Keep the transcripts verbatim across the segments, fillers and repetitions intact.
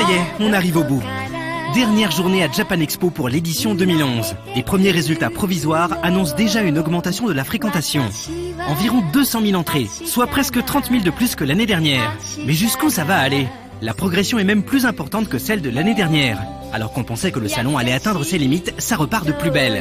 y est, on arrive au bout. Dernière journée à Japan Expo pour l'édition deux mille onze. Les premiers résultats provisoires annoncent déjà une augmentation de la fréquentation. Environ deux cent mille entrées, soit presque trente mille de plus que l'année dernière. Mais jusqu'où ça va aller? La progression est même plus importante que celle de l'année dernière. Alors qu'on pensait que le salon allait atteindre ses limites, ça repart de plus belle.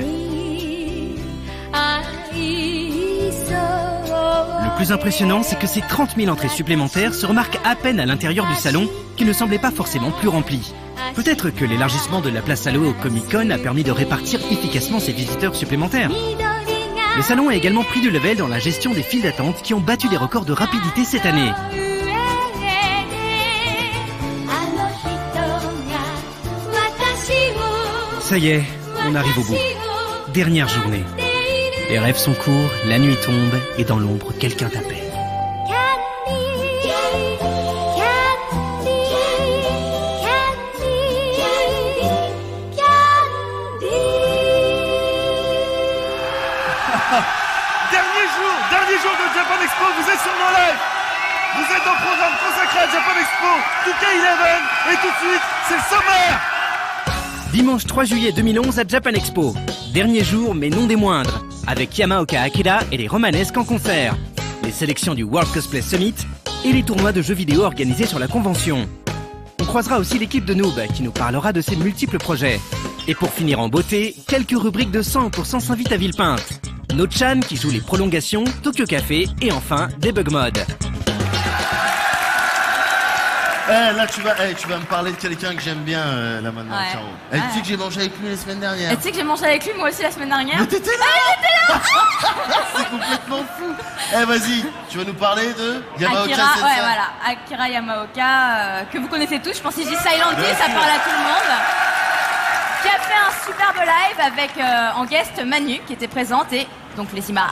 Le plus impressionnant, c'est que ces trente mille entrées supplémentaires se remarquent à peine à l'intérieur du salon, qui ne semblait pas forcément plus rempli. Peut-être que l'élargissement de la place Aloe au Comic-Con a permis de répartir efficacement ces visiteurs supplémentaires. Le salon a également pris du level dans la gestion des files d'attente qui ont battu des records de rapidité cette année. Ça y est, on arrive au bout. Dernière journée. Les rêves sont courts, la nuit tombe et dans l'ombre, quelqu'un t'appelle. Dernier jour, dernier jour de Japan Expo, vous êtes sur mon live. Vous êtes dans le programme consacré à Japan Expo, deux K onze, et tout de suite, c'est le sommaire. Dimanche trois juillet deux mille onze à Japan Expo. Dernier jour, mais non des moindres, avec Yamaoka Akira et les Romanesques en concert. Les sélections du World Cosplay Summit et les tournois de jeux vidéo organisés sur la convention. On croisera aussi l'équipe de Noob qui nous parlera de ses multiples projets. Et pour finir en beauté, quelques rubriques de cent pour cent s'invitent à Villepinte. No-chan qui joue les prolongations, Tokyo Café et enfin Debug Mode. Eh, là, tu vas, eh, tu vas me parler de quelqu'un que j'aime bien, euh, là, maintenant, ouais. Charo. Eh, ouais. tu sais que j'ai mangé avec lui la semaine dernière. Et tu sais que j'ai mangé avec lui, moi aussi, la semaine dernière. Mais t'étais là, ah, là. C'est complètement fou. Eh, vas-y, tu vas nous parler de Yamaoka Akira, Sensei. ouais, voilà. Akira Yamaoka, euh, que vous connaissez tous. Je pense que si je dis Silent Hill, ça parle à tout le monde. Qui a fait un superbe live avec, euh, en guest, Manu, qui était présente, et donc les images.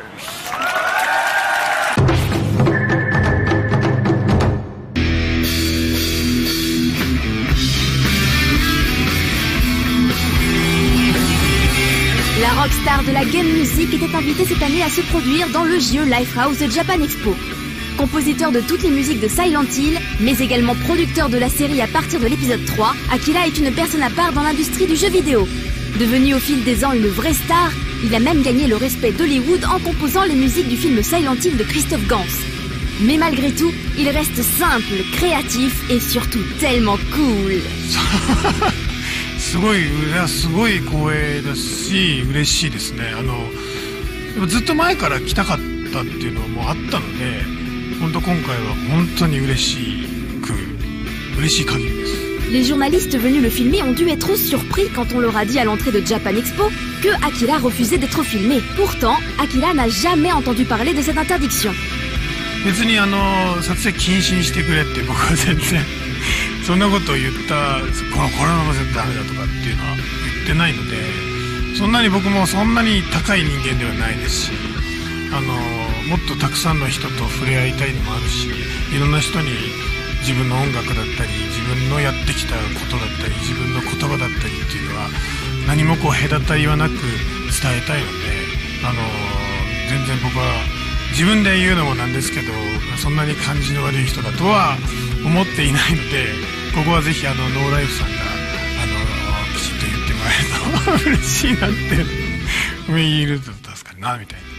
La rockstar de la game music était invitée cette année à se produire dans le J E Lifehouse de Japan Expo. Compositeur de toutes les musiques de Silent Hill, mais également producteur de la série à partir de l'épisode trois, Akira est une personne à part dans l'industrie du jeu vidéo. Devenu au fil des ans une vraie star, il a même gagné le respect d'Hollywood en composant les musiques du film Silent Hill de Christophe Gans. Mais malgré tout, il reste simple, créatif et surtout tellement cool. すごい、すごい光栄だし嬉しいですね。あのでもずっと前から来たかったっていうのもあったので、本当今回は本当に嬉しく嬉しい限りです。 Les journalistes venus le filmer ont dû être surpris quand on leur a dit à l'entrée de Japan Expo que Akira refusait d'être filmé. Pourtant, Akira n'a jamais entendu parler de cette interdiction. 別にあの撮影禁止にしてくれって僕は全然そんなことを言ったこのこのまま絶対ダメだとかっていうのは言ってないので、そんなに僕もそんなに高い人間ではないですし、あのもっとたくさんの人と触れ合いたいのもあるし、いろんな人に自分の音楽だったり自分のやってきたことだったり自分の言葉だったりっていうのは何もこう隔たりはなく伝えたいので、あの全然僕は自分で言うのもなんですけど、そんなに感じの悪い人だとは思っていないので、ここはぜひあのノーライフさんがあのきちっと言ってもらえると嬉しいなって上にいると助かるなみたいな。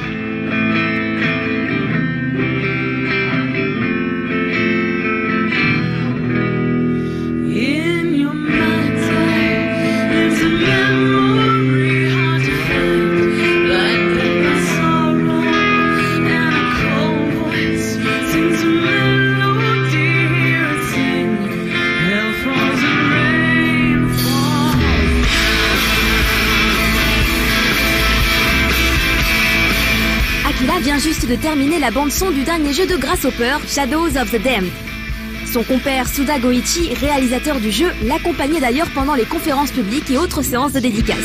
vient juste de terminer la bande-son du dernier jeu de Grasshopper, Shadows of the Damned. Son compère Suda Goichi, réalisateur du jeu, l'accompagnait d'ailleurs pendant les conférences publiques et autres séances de dédicaces.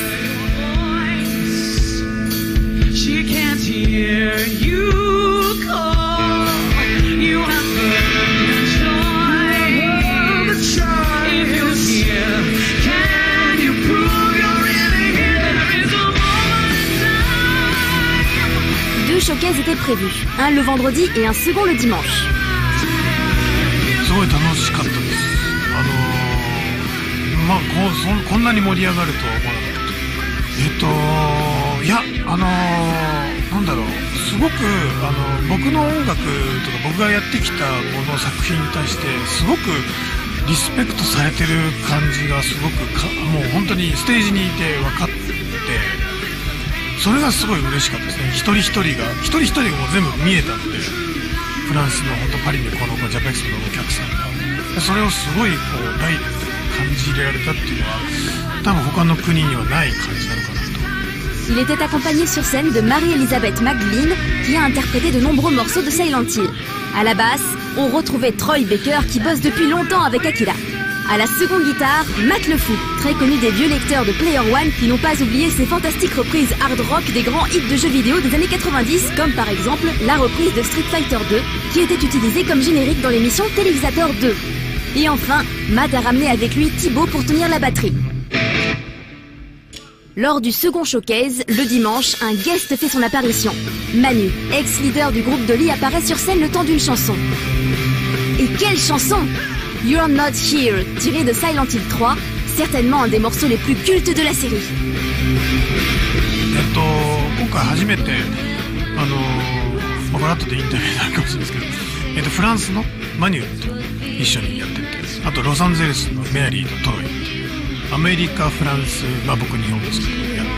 Deux showcases étaient prévus, un le vendredi et un second le dimanche. すごい楽しかったです。あのそんこんなに盛り上がるとは思わなかったというか、えっといやあのー、なんだろう、すごくあの僕の音楽とか僕がやってきたもの作品に対してすごくリスペクトされてる感じがすごくかもう本当にステージにいて分かって、それがすごい嬉しかったですね。一人一人が一人一人がもう全部見えたので、フランスの本当パリでこのジャパンエクスポのお客さんがそれをすごいこうライブで感じ入れられたっていうのは多分他の国にはない感じなのかなと。 Il était accompagné sur scène de Mary-Elizabeth McGlynn, qui a interprété de nombreux morceaux de Silent Hill. À la basse, on retrouvait Troy Baker, qui bosse depuis longtemps avec Akira. À la seconde guitare, Matt Le Fou, très connu des vieux lecteurs de Player One qui n'ont pas oublié ses fantastiques reprises hard rock des grands hits de jeux vidéo des années quatre-vingt-dix, comme par exemple la reprise de Street Fighter deux, qui était utilisée comme générique dans l'émission Télévisateur deux. Et enfin, Matt a ramené avec lui Thibaut pour tenir la batterie. Lors du second showcase, le dimanche, un guest fait son apparition. Manu, ex-leader du groupe Dolly, apparaît sur scène le temps d'une chanson. Et quelle chanson! You're Not Here, tiré de Silent Hill trois, certainement un des morceaux les plus cultes de la série. えっと今回初めてあのまあこれ後でインタビューになるかもしれないですけど、えっとフランスのマニューと一緒にやってて、あとロサンゼルスのメアリーとトロイっていうアメリカフランス、まあ僕日本ですけどやって。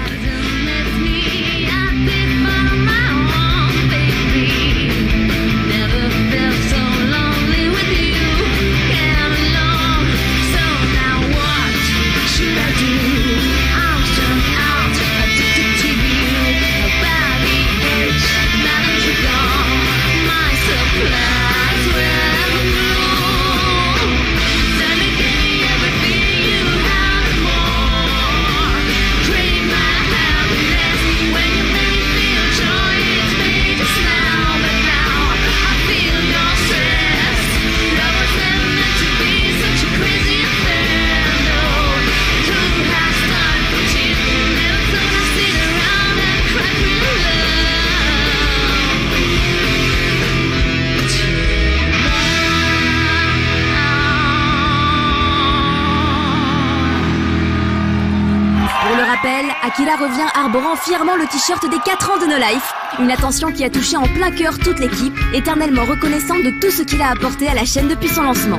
Akira revient arborant fièrement le t-shirt des quatre ans de No Life. Une attention qui a touché en plein cœur toute l'équipe, éternellement reconnaissante de tout ce qu'il a apporté à la chaîne depuis son lancement.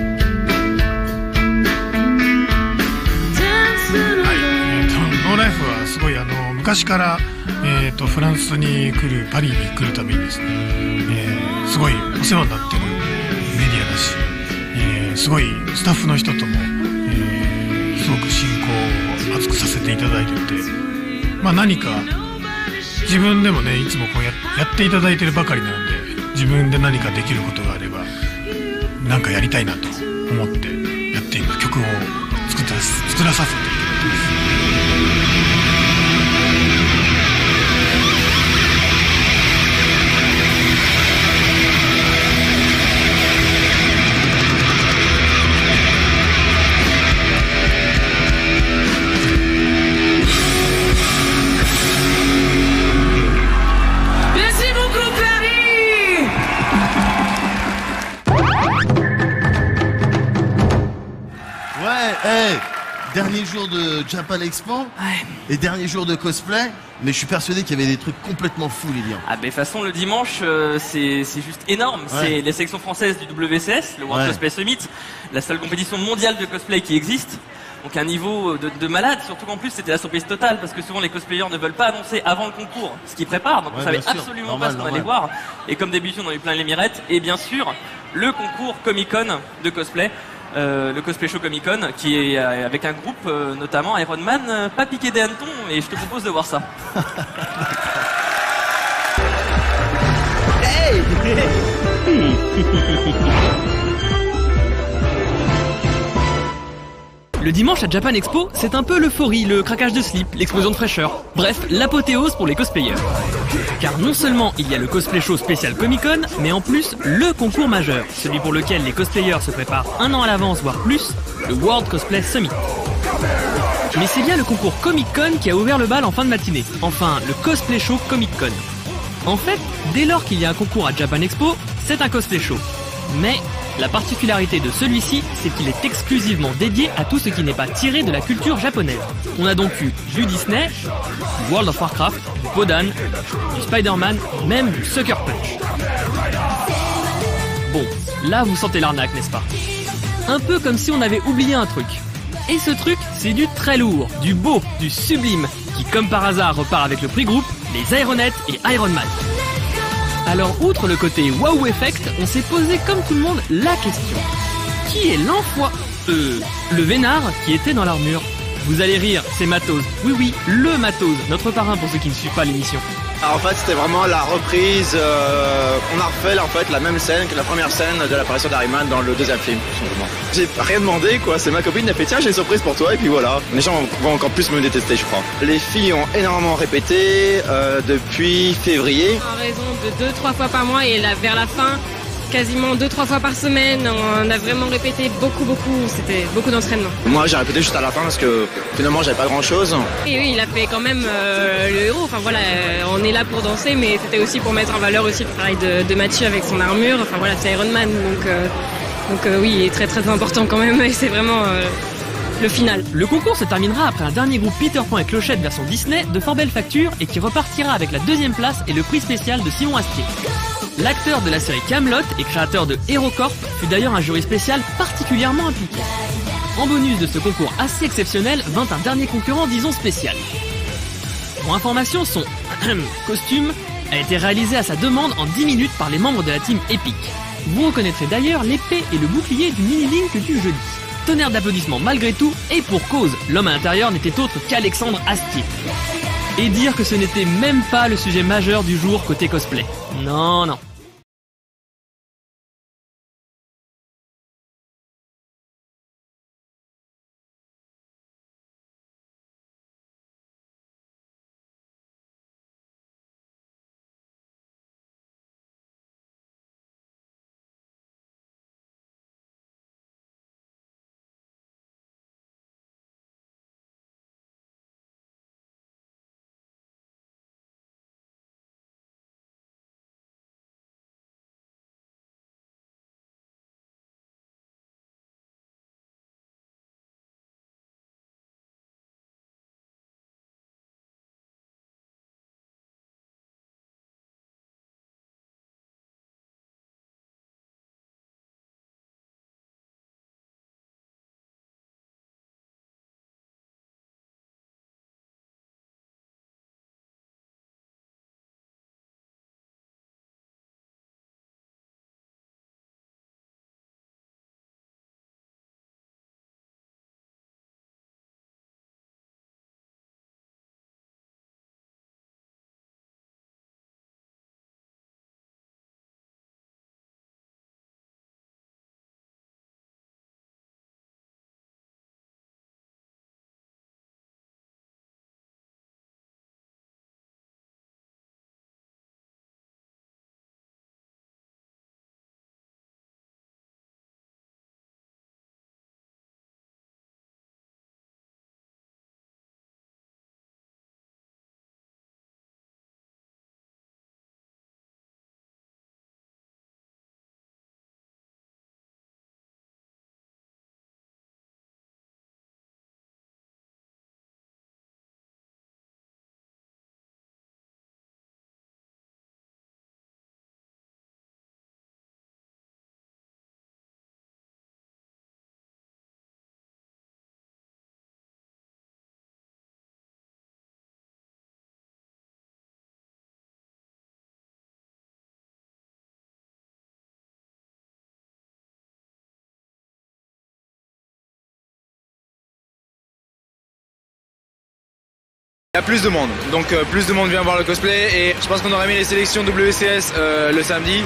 No Life はすごいあの昔から、えー、とフランスに来るパリに来るためにですね、えー、すごいお世話になってるメディアだし、えー、すごいスタッフの人とも、えー、すごく親交を厚くさせていただいてて、まあ何か自分でもねいつもこう や, やっていただいてるばかりなので、自分で何かできることがあれば何かやりたいなと思ってやって今曲を作って作らさせていただいてます。 Dernier jour de Japan Expo, ouais. Et dernier jour de cosplay, mais je suis persuadé qu'il y avait des trucs complètement fous, Lilian. Ah ben de toute façon le dimanche euh, c'est juste énorme, ouais. C'est les sections françaises du W C S, le World ouais. Cosplay Summit, la seule compétition mondiale de cosplay qui existe. Donc un niveau de, de malade, surtout qu'en plus c'était la surprise totale parce que souvent les cosplayers ne veulent pas annoncer avant le concours ce qu'ils préparent, donc ouais, on savait absolument normal, pas ce qu'on allait voir. Et comme d'habitude on a eu plein les mirettes, et bien sûr le concours Comic Con de cosplay. Euh, le Cosplay Show Comic Con qui est euh, avec un groupe euh, notamment Iron Man, euh, pas piqué des hannetons, et je te propose de voir ça. Hey Le dimanche à Japan Expo, c'est un peu l'euphorie, le craquage de slip, l'explosion de fraîcheur. Bref, l'apothéose pour les cosplayers. Car non seulement il y a le Cosplay Show spécial Comic Con, mais en plus le concours majeur, celui pour lequel les cosplayers se préparent un an à l'avance, voire plus, le World Cosplay Summit. Mais c'est bien le concours Comic Con qui a ouvert le bal en fin de matinée. Enfin, le Cosplay Show Comic Con. En fait, dès lors qu'il y a un concours à Japan Expo, c'est un Cosplay Show. Mais La particularité de celui-ci, c'est qu'il est exclusivement dédié à tout ce qui n'est pas tiré de la culture japonaise. On a donc eu du Disney, du World of Warcraft, du Podan, du Spider-Man, même du Sucker Punch. Bon, là vous sentez l'arnaque, n'est-ce pas? Un peu comme si on avait oublié un truc. Et ce truc, c'est du très lourd, du beau, du sublime, qui comme par hasard repart avec le prix groupe, les Aéronettes et Iron Man. Alors outre le côté wow effect, on s'est posé comme tout le monde la question. Qui est l'enfoi... Euh... le vénard qui était dans l'armure? Vous allez rire, c'est Matos. Oui oui, le Matos, notre parrain pour ceux qui ne suivent pas l'émission. Alors en fait c'était vraiment la reprise, euh, on a refait en fait la même scène que la première scène de l'apparition d'Iron Man dans le deuxième film, tout simplement. J'ai rien demandé quoi, c'est ma copine qui a fait tiens j'ai une surprise pour toi et puis voilà. Les gens vont encore plus me détester je crois. Les filles ont énormément répété euh, depuis février. En raison de deux trois fois par mois et là, vers la fin, quasiment deux trois fois par semaine, on a vraiment répété beaucoup beaucoup, c'était beaucoup d'entraînement. Moi j'ai répété juste à la fin parce que finalement j'avais pas grand chose. Et oui, il a fait quand même euh, le héros, enfin voilà, euh, on est là pour danser mais c'était aussi pour mettre en valeur aussi le travail de, de Mathieu avec son armure, enfin voilà c'est Iron Man donc, euh, donc euh, oui il est très très important quand même et c'est vraiment euh, le final. Le concours se terminera après un dernier groupe Peter Pan et Clochette version Disney de fort belle facture et qui repartira avec la deuxième place et le prix spécial de Simon Astier. L'acteur de la série Camelot et créateur de HeroCorp fut d'ailleurs un jury spécial particulièrement impliqué. En bonus de ce concours assez exceptionnel, vint un dernier concurrent disons spécial. Pour information, son costume a été réalisé à sa demande en dix minutes par les membres de la team Epic. Vous reconnaîtrez d'ailleurs l'épée et le bouclier du mini-link du jeudi. Tonnerre d'applaudissements malgré tout, et pour cause, l'homme à l'intérieur n'était autre qu'Alexandre Astier. Et dire que ce n'était même pas le sujet majeur du jour côté cosplay. Non, non. Il y a plus de monde, donc euh, plus de monde vient voir le cosplay et je pense qu'on aurait mis les sélections W C S euh, le samedi.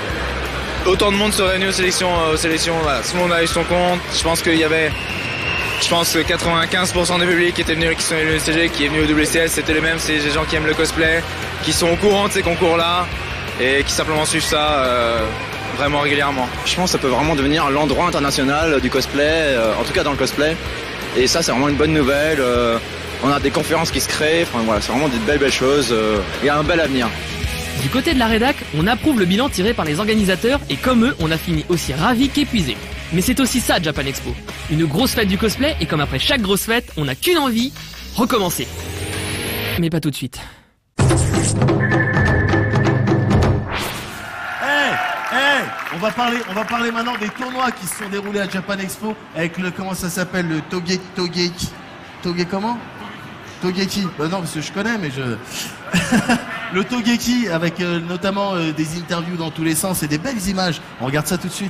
Autant de monde se réunit aux sélections, euh, aux sélections, voilà, tout le monde a eu son compte. Je pense qu'il y avait, je pense que quatre-vingt-quinze pour cent des publics qui étaient venus, qui sont venus au C G, qui est venu au W C S, c'était les mêmes, c'est des gens qui aiment le cosplay, qui sont au courant de ces concours-là et qui simplement suivent ça euh, vraiment régulièrement. Je pense que ça peut vraiment devenir l'endroit international du cosplay, euh, en tout cas dans le cosplay. Et ça c'est vraiment une bonne nouvelle. Euh, On a des conférences qui se créent, enfin voilà, c'est vraiment des belles belles choses, il euh, y a un bel avenir. Du côté de la rédac, on approuve le bilan tiré par les organisateurs et comme eux, on a fini aussi ravis qu'épuisés. Mais c'est aussi ça Japan Expo. Une grosse fête du cosplay et comme après chaque grosse fête, on n'a qu'une envie, recommencer. Mais pas tout de suite. Hey, on va parler, on va parler maintenant des tournois qui se sont déroulés à Japan Expo avec le, comment ça s'appelle, le Toge, Togeki, Toge comment Togeki, bah non parce que je connais mais je... le Togeki avec euh, notamment euh, des interviews dans tous les sens et des belles images. On regarde ça tout de suite.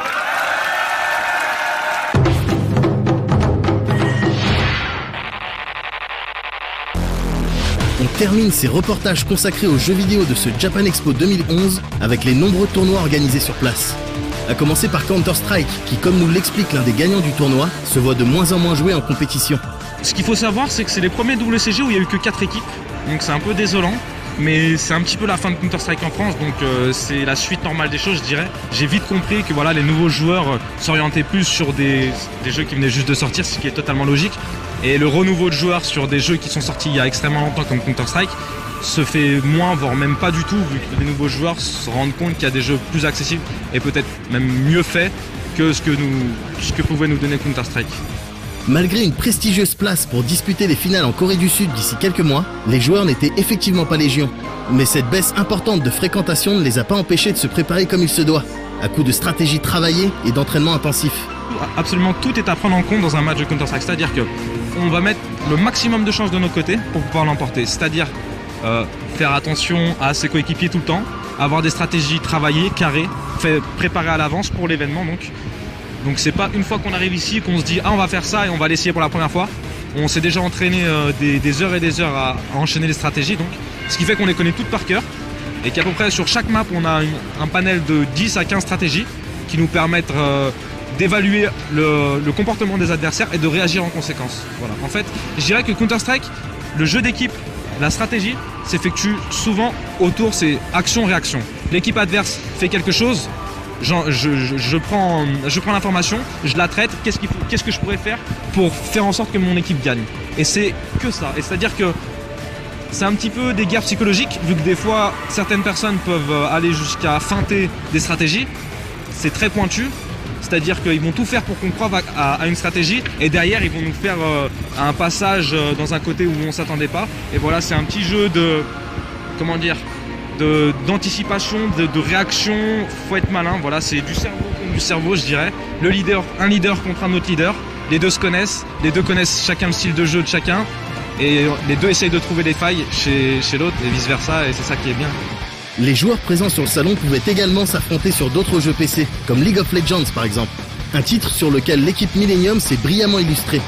On termine ces reportages consacrés aux jeux vidéo de ce Japan Expo deux mille onze avec les nombreux tournois organisés sur place. A commencer par Counter-Strike, qui comme nous l'explique l'un des gagnants du tournoi, se voit de moins en moins jouer en compétition. Ce qu'il faut savoir, c'est que c'est les premiers W C G où il n'y a eu que quatre équipes, donc c'est un peu désolant. Mais c'est un petit peu la fin de Counter-Strike en France, donc euh, c'est la suite normale des choses, je dirais. J'ai vite compris que voilà, les nouveaux joueurs euh, s'orientaient plus sur des, des jeux qui venaient juste de sortir, ce qui est totalement logique. Et le renouveau de joueurs sur des jeux qui sont sortis il y a extrêmement longtemps comme Counter-Strike se fait moins, voire même pas du tout, vu que les nouveaux joueurs se rendent compte qu'il y a des jeux plus accessibles et peut-être même mieux faits que ce que, nous, ce que pouvait nous donner Counter-Strike. Malgré une prestigieuse place pour disputer les finales en Corée du Sud d'ici quelques mois, les joueurs n'étaient effectivement pas légion. Mais cette baisse importante de fréquentation ne les a pas empêchés de se préparer comme il se doit, à coup de stratégie travaillée et d'entraînement intensif. Absolument tout est à prendre en compte dans un match de Counter-Strike, c'est-à-dire que on va mettre le maximum de chances de notre côté pour pouvoir l'emporter, c'est-à-dire euh, faire attention à ses coéquipiers tout le temps, avoir des stratégies travaillées, carrées, fait, préparées à l'avance pour l'événement donc. Donc c'est pas une fois qu'on arrive ici qu'on se dit ah on va faire ça et on va l'essayer pour la première fois. On s'est déjà entraîné euh, des, des heures et des heures à, à enchaîner les stratégies donc. Ce qui fait qu'on les connaît toutes par cœur et qu'à peu près sur chaque map on a une, un panel de dix à quinze stratégies qui nous permettent euh, d'évaluer le, le comportement des adversaires et de réagir en conséquence. Voilà. En fait, je dirais que Counter-Strike, le jeu d'équipe, la stratégie s'effectue souvent autour c'est action-réaction. L'équipe adverse fait quelque chose. Je, je, je prends, je prends l'information, je la traite, qu'est-ce qu'il faut, qu'est-ce que je pourrais faire pour faire en sorte que mon équipe gagne. Et c'est que ça. Et c'est-à-dire que c'est un petit peu des guerres psychologiques, vu que des fois, certaines personnes peuvent aller jusqu'à feinter des stratégies. C'est très pointu. C'est-à-dire qu'ils vont tout faire pour qu'on croie à, à une stratégie et derrière ils vont nous faire euh, un passage dans un côté où on s'attendait pas. Et voilà, c'est un petit jeu de... Comment dire de, d'anticipation, de, de réaction, faut être malin, voilà, c'est du cerveau contre du cerveau je dirais. Le leader, un leader contre un autre leader, les deux se connaissent, les deux connaissent chacun le style de jeu de chacun et les deux essayent de trouver des failles chez, chez l'autre et vice versa et c'est ça qui est bien. Les joueurs présents sur le salon pouvaient également s'affronter sur d'autres jeux P C, comme League of Legends par exemple, un titre sur lequel l'équipe Millennium s'est brillamment illustrée.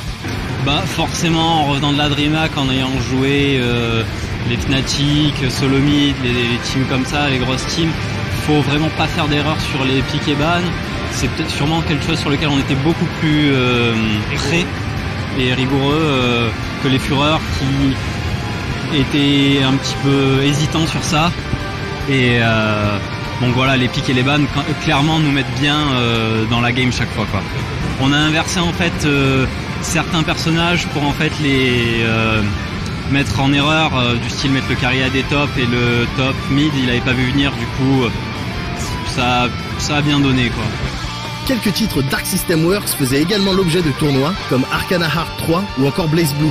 Bah forcément en revenant de la DreamHack, en ayant joué euh, les Fnatic, Solomid, les, les teams comme ça, les grosses teams, faut vraiment pas faire d'erreur sur les pick et ban. C'est peut-être sûrement quelque chose sur lequel on était beaucoup plus euh, prêt et rigoureux euh, que les Fureurs qui étaient un petit peu hésitants sur ça. Et euh, donc voilà, les pick et les bans clairement nous mettent bien euh, dans la game chaque fois quoi. On a inversé en fait euh, certains personnages pour en fait les euh, mettre en erreur, euh, du style mettre le carry à des top et le top mid il avait pas vu venir, du coup ça, ça a bien donné quoi. Quelques titres Dark System Works faisaient également l'objet de tournois comme Arcana Heart trois ou encore Blaze Blue.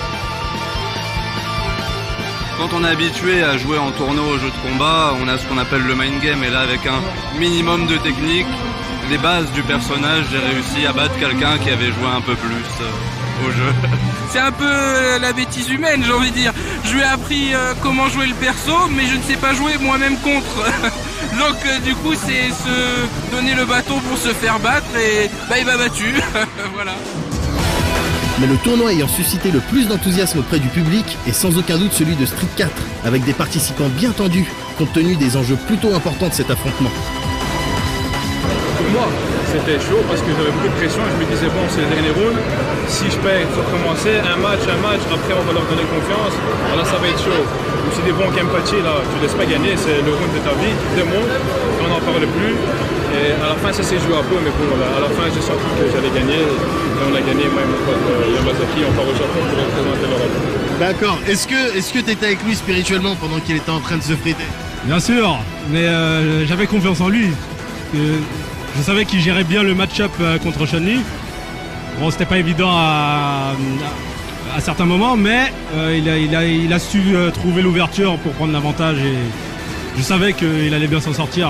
Quand on est habitué à jouer en tournoi aux jeux de combat, on a ce qu'on appelle le mind game et là avec un minimum de technique, les bases du personnage, j'ai réussi à battre quelqu'un qui avait joué un peu plus euh, au jeu. C'est un peu la bêtise humaine, j'ai envie de dire. Je lui ai appris euh, comment jouer le perso, mais je ne sais pas jouer moi-même contre. Donc euh, du coup c'est se donner le bâton pour se faire battre et bah il m'a battu. Voilà. Mais le tournoi ayant suscité le plus d'enthousiasme auprès du public est sans aucun doute celui de Street quatre, avec des participants bien tendus, compte tenu des enjeux plutôt importants de cet affrontement. pour moi, c'était chaud parce que j'avais beaucoup de pression. Je me disais, bon, c'est le dernier round. Si je perds, il faut recommencer. Un match, un match. Après, on va leur donner confiance. Alors, ça va être chaud. Je me suis dit, bon, Kempachi, là, tu ne laisses pas gagner. C'est le round de ta vie. Tu démontres. On n'en parle plus. Et à la fin, ça s'est joué un peu. Mais bon, voilà, à la fin, j'ai senti que j'allais gagner. Et on a gagné, moi et mon pote euh, Yamazaki. On part au Japon pour représenter l'Europe. D'accord. Est-ce que est-ce que tu étais avec lui spirituellement pendant qu'il était en train de se friter? Bien sûr, mais euh, j'avais confiance en lui. Euh, je savais qu'il gérait bien le match-up euh, contre Chun-Li. Bon, c'était pas évident à, à, à certains moments, mais euh, il, a, il, a, il a su euh, trouver l'ouverture pour prendre l'avantage et je savais qu'il allait bien s'en sortir.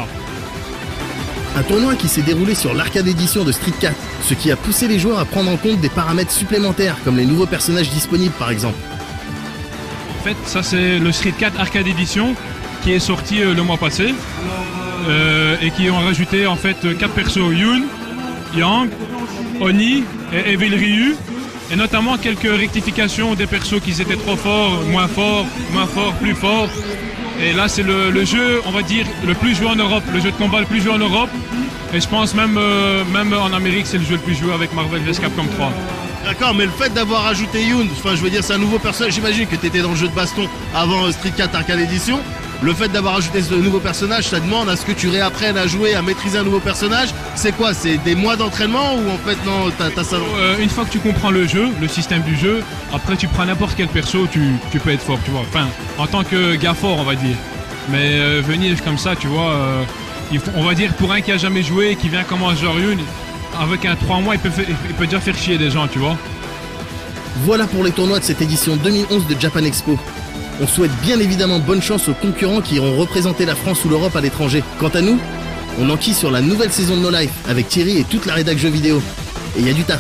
Un tournoi qui s'est déroulé sur l'arcade édition de Street quatre, ce qui a poussé les joueurs à prendre en compte des paramètres supplémentaires, comme les nouveaux personnages disponibles par exemple. En fait, ça c'est le Street quatre Arcade Edition qui est sorti euh, le mois passé euh, et qui ont rajouté en fait quatre persos, Yun, Yang, Oni et Evil Ryu, et notamment quelques rectifications des persos qui étaient trop forts, moins forts, moins forts, plus forts. Et là c'est le, le jeu, on va dire, le plus joué en Europe, le jeu de combat le plus joué en Europe. Et je pense même, euh, même en Amérique c'est le jeu le plus joué avec Marvel versus. Capcom trois. D'accord, mais le fait d'avoir ajouté Yun, enfin je veux dire c'est un nouveau personnage, j'imagine que tu étais dans le jeu de baston avant Street quatre Arcade Edition. Le fait d'avoir ajouté ce nouveau personnage, ça demande à ce que tu réapprennes à jouer, à maîtriser un nouveau personnage. C'est quoi? C'est des mois d'entraînement ou en fait non, t'as ça euh, Une fois que tu comprends le jeu, le système du jeu, après tu prends n'importe quel perso, tu, tu peux être fort, tu vois. Enfin, en tant que gars fort, on va dire. Mais euh, venir comme ça, tu vois, euh, il faut, on va dire pour un qui a jamais joué et qui vient commencer genre une, avec un trois mois, il peut, faire, il peut déjà faire chier des gens, tu vois. Voilà pour les tournois de cette édition deux mille onze de Japan Expo. On souhaite bien évidemment bonne chance aux concurrents qui iront représenter la France ou l'Europe à l'étranger. Quant à nous, on enquille sur la nouvelle saison de No Life avec Thierry et toute la rédac jeux vidéo. Et il y a du taf.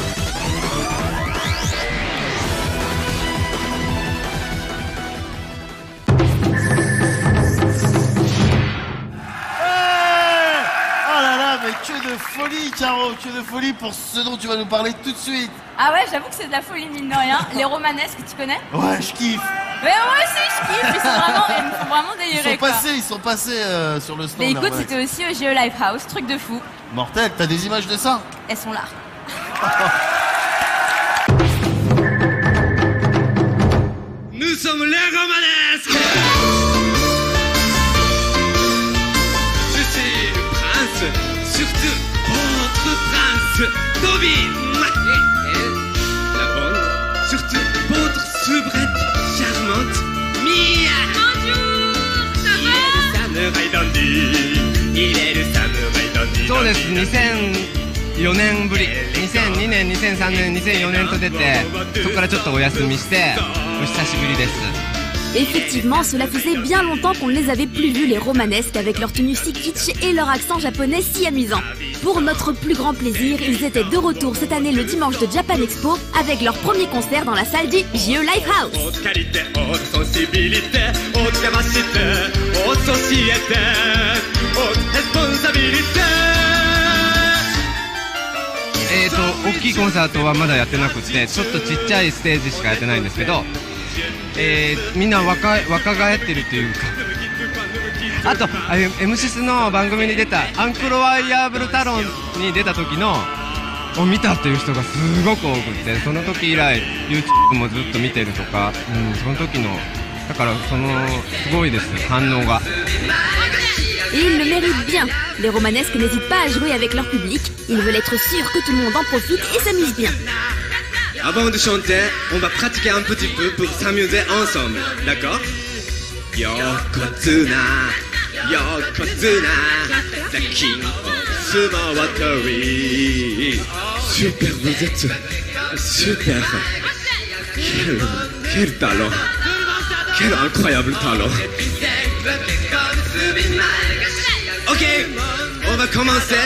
Folie, Caro, que de folie pour ce dont tu vas nous parler tout de suite. Ah ouais, j'avoue que c'est de la folie, mine de rien. Les romanesques, tu connais? Ouais, je kiffe. Mais moi aussi, je kiffe. Ils sont vraiment, ils me font vraiment délirer. Ils sont quoi. passés, ils sont passés euh, sur le stand. Mais écoute, c'était aussi au Geo Lifehouse, truc de fou. Mortel, t'as des images de ça? Elles sont là. Nous sommes les romanesques. Je suis le prince. Surtout votre prince, Toby. La bonne, surtout votre soubrette charmante, Mia. Bonjour, ça va? Il est le samouraï dandy. Il est le samouraï dandy. そうです、にせんよねんぶり、にせんにねん、にせんさんねん、にせんよねんと出て、そこからちょっとお休みして、お久しぶりです。 Effectivement, cela faisait bien longtemps qu'on ne les avait plus vus, les romanesques, avec leur tenue si kitsch et leur accent japonais si amusant. Pour notre plus grand plaisir, ils étaient de retour cette année le dimanche de Japan Expo avec leur premier concert dans la salle du J E Lifehouse. Haute qualité, haute sensibilité, haute capacité, haute société, haute responsabilité. えーと、大きいコンサートはまだやってなくて、ちょっとちっちゃいステージしかやってないんですけど、えー、みんな若若返ってるというか、あとあ エムシス の番組に出たアンクロワイヤーブルタロンに出た時のを見たっていう人がすごく多くて、その時以来 YouTube もずっと見てるとか、うん、その時のだからそのすごいです反応が。 Et ils le méritent bien. Les romanesques n'hésitent pas à jouer avec leur public. Ils veulent être sûrs que tout le monde en profite et s'amuse bien. Avant de chanter, on va pratiquer un petit peu pour s'amuser ensemble, d'accord? Yokozuna, Yokozuna, the king of Sumo Watori. Super, vous êtes super. Quel, quel talent. Quel incroyable talent. Ok, on va commencer.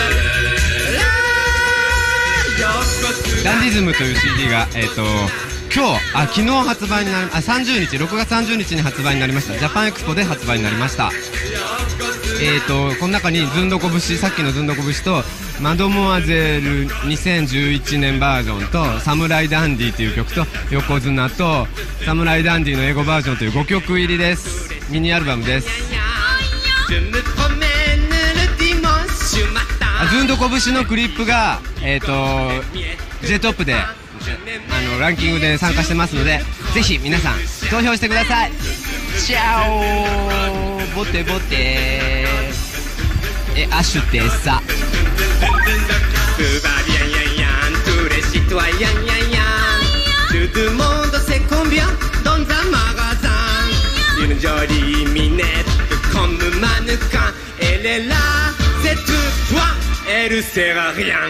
ダンディズムという シーディー が、えー、と今日、あ、昨日発売になり、あ、さんじゅうにち、ろくがつさんじゅうにちに発売になりました。ジャパンエクスポで発売になりました。えーと、この中にずんどこ節、さっきのずんどこ節と、マドモアゼルにせんじゅういちねんバージョンと、サムライダンディという曲と、横綱と、サムライダンディの英語バージョンというごきょく入りです。ミニアルバムです。ずんどこ節のクリップが、えーと、J トップで、あの、ランキングで参加してますので、ぜひ皆さん、投票してください。チャオーボテボテet achetez ça. Tout les citoyens, tout le monde sait combien dans un magasin. Une jolie minette comme mannequin. Elle est là, c'est tout toi, elle sert à rien.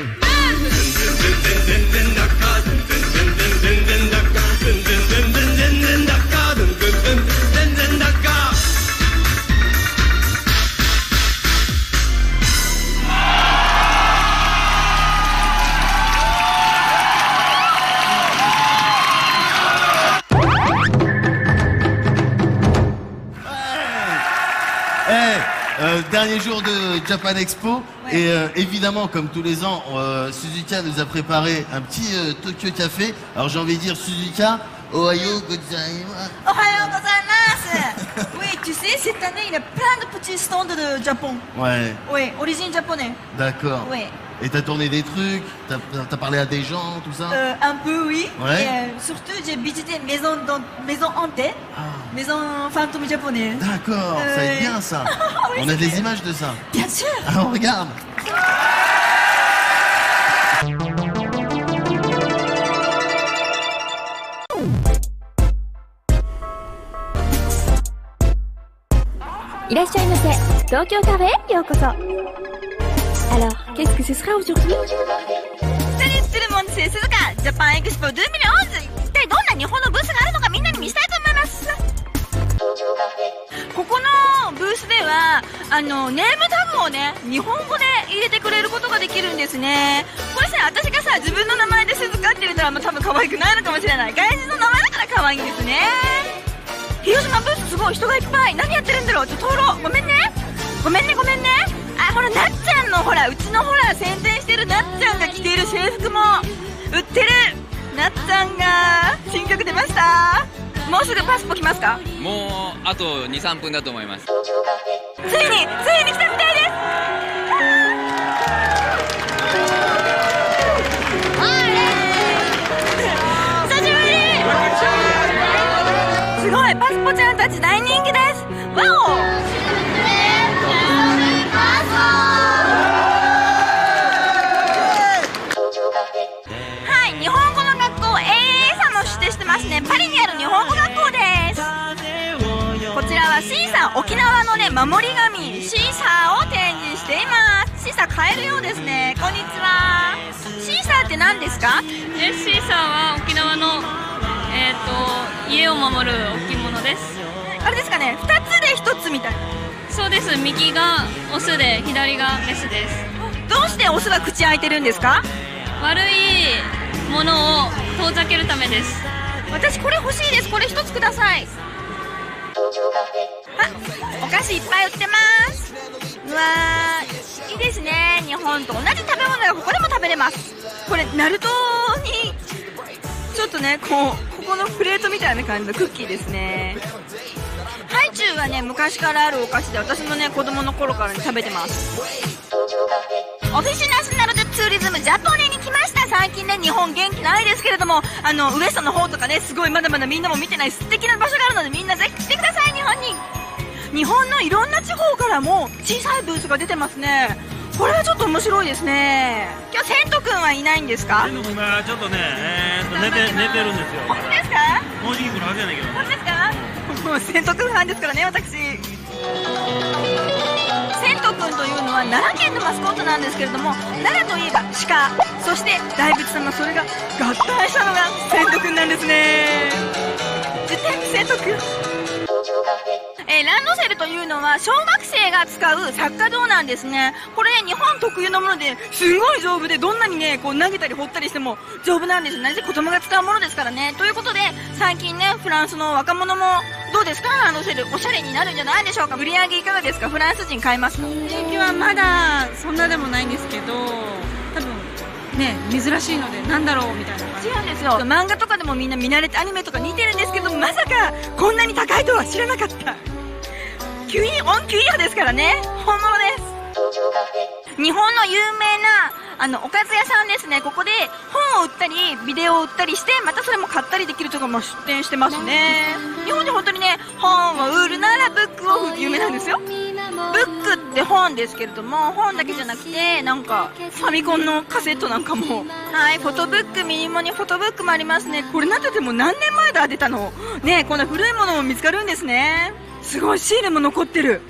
Euh, dernier jour de Japan Expo, ouais. Et euh, évidemment, comme tous les ans, euh, Suzuka nous a préparé un petit euh, Tokyo Café. Alors j'ai envie de dire Suzuka, Ohayo gozaimasu. Ohayo gozaimasu. Oui, tu sais, cette année, il y a plein de petits stands de Japon. Ouais. Oui, origine japonaise. D'accord. Oui. Et t'as tourné des trucs, t'as as parlé à des gens, tout ça? euh, Un peu, oui. Ouais. Et euh, surtout, j'ai visité une maison, dans, maison hantée, ah. Maison fantôme japonaise. D'accord, euh... ça va être bien ça. Oui, on a des images de ça. Bien sûr. Alors regarde. いらっしゃいませ。東京カフェへようこそ。Alors, qu'est-ce que ce sera aujourd'hui? Salut tout le monde, c'est Suzuka. Japan Expo deux mille onze. 一体どんな日本のブースがあるのかみんなに見せたいと思います。ここのブースではあのネームタグをね日本語で入れてくれることができるんですね。これさ、私がさ自分の名前で鈴鹿って入れたらまあ多分可愛くないのかもしれない。外人の名前だから可愛いんですね。広島ブースすごい人がいっぱい。何やってるんだろう。ちょっと通ろう。ごめんねごめんねごめんね。あ、ほらなっちゃんのほらうちのほら宣伝してるなっちゃんが着ている制服も売ってる。なっちゃんが新曲出ました。もうすぐパスポ来ますか？ もうあと にさんぷんだと思います。 ついについに来たみたいです。久しぶり。すごい、パスポちゃんたち大人気です。ワオ。はい、日本語の学校 エーエー さんも出展してますね。パリにある日本語学校です。こちらはシーサー、沖縄のね守り神シーサーを展示しています。シーサー買えるようですね。こんにちは。シーサーって何ですか？ えシーサーは沖縄の、えー、と家を守る置物です。 あれですかね、ふたつでひとつみたいな。 そうです。右がオスで左がメスです。 どうしてオスが口開いてるんですか？ 悪いものを遠ざけるためです。 私これ欲しいです。これひとつください。あ、お菓子いっぱい売ってます。うわー、いいですね。日本と同じ食べ物がここでも食べれます。これナルトにちょっとねこうここのプレートみたいな感じのクッキーですね。ハイチュウはね昔からあるお菓子で私もね子供の頃から、ね、食べてます。オフィシナショナルでツーリズムジャポネに来ました。最近ね日本元気ないですけれども、あのウエストの方とかねすごいまだまだみんなも見てない素敵な場所があるのでみんなぜひ来てください。日本に日本のいろんな地方からも小さいブースが出てますね。これはちょっと面白いですね。今日セント君はいないんですか？ セント君がちょっとね、えー、っと寝て寝てるんですよ。 本当ですか？ もうじき来るはずやねんけど。 本当ですか？もうセント君ファンですからね私。セント君というのは奈良県のマスコットなんですけれども、奈良といえば鹿、そして大仏様、それが合体したのがセント君なんですね。絶対セント君。えー、 ー、ランドセルというのは小学生が使うサッカー道なんですね。これ日本特有のものですごい丈夫で、どんなにねこう投げたり掘ったりしても丈夫なんですよね。子供が使うものですからね。ということで最近ねフランスの若者もどうですか、ランドセルおしゃれになるんじゃないでしょうか。売り上げいかがですか、フランス人買いますか。 人気はまだそんなでもないんですけど、多分ね珍しいのでなんだろうみたいな感じ。 違うんですよ、漫画とかでもみんな見慣れてアニメとか似てるんですけど、まさかこんなに高いとは知らなかった。キュイオンキュイアですからね、本物です。日本の有名なあのおかず屋さんですね。ここで本を売ったりビデオを売ったりして、またそれも買ったりできるところも出店してますね。日本で本当にね、本を売るならブックオフって有名なんですよ。ブックって本ですけれども、本だけじゃなくてなんかファミコンのカセットなんかも、はい、フォトブック、ミニモニフォトブックもありますね。これなんて言っても何年前だ出たのね。こんな古いものも見つかるんですね。すごい、シールも残ってる。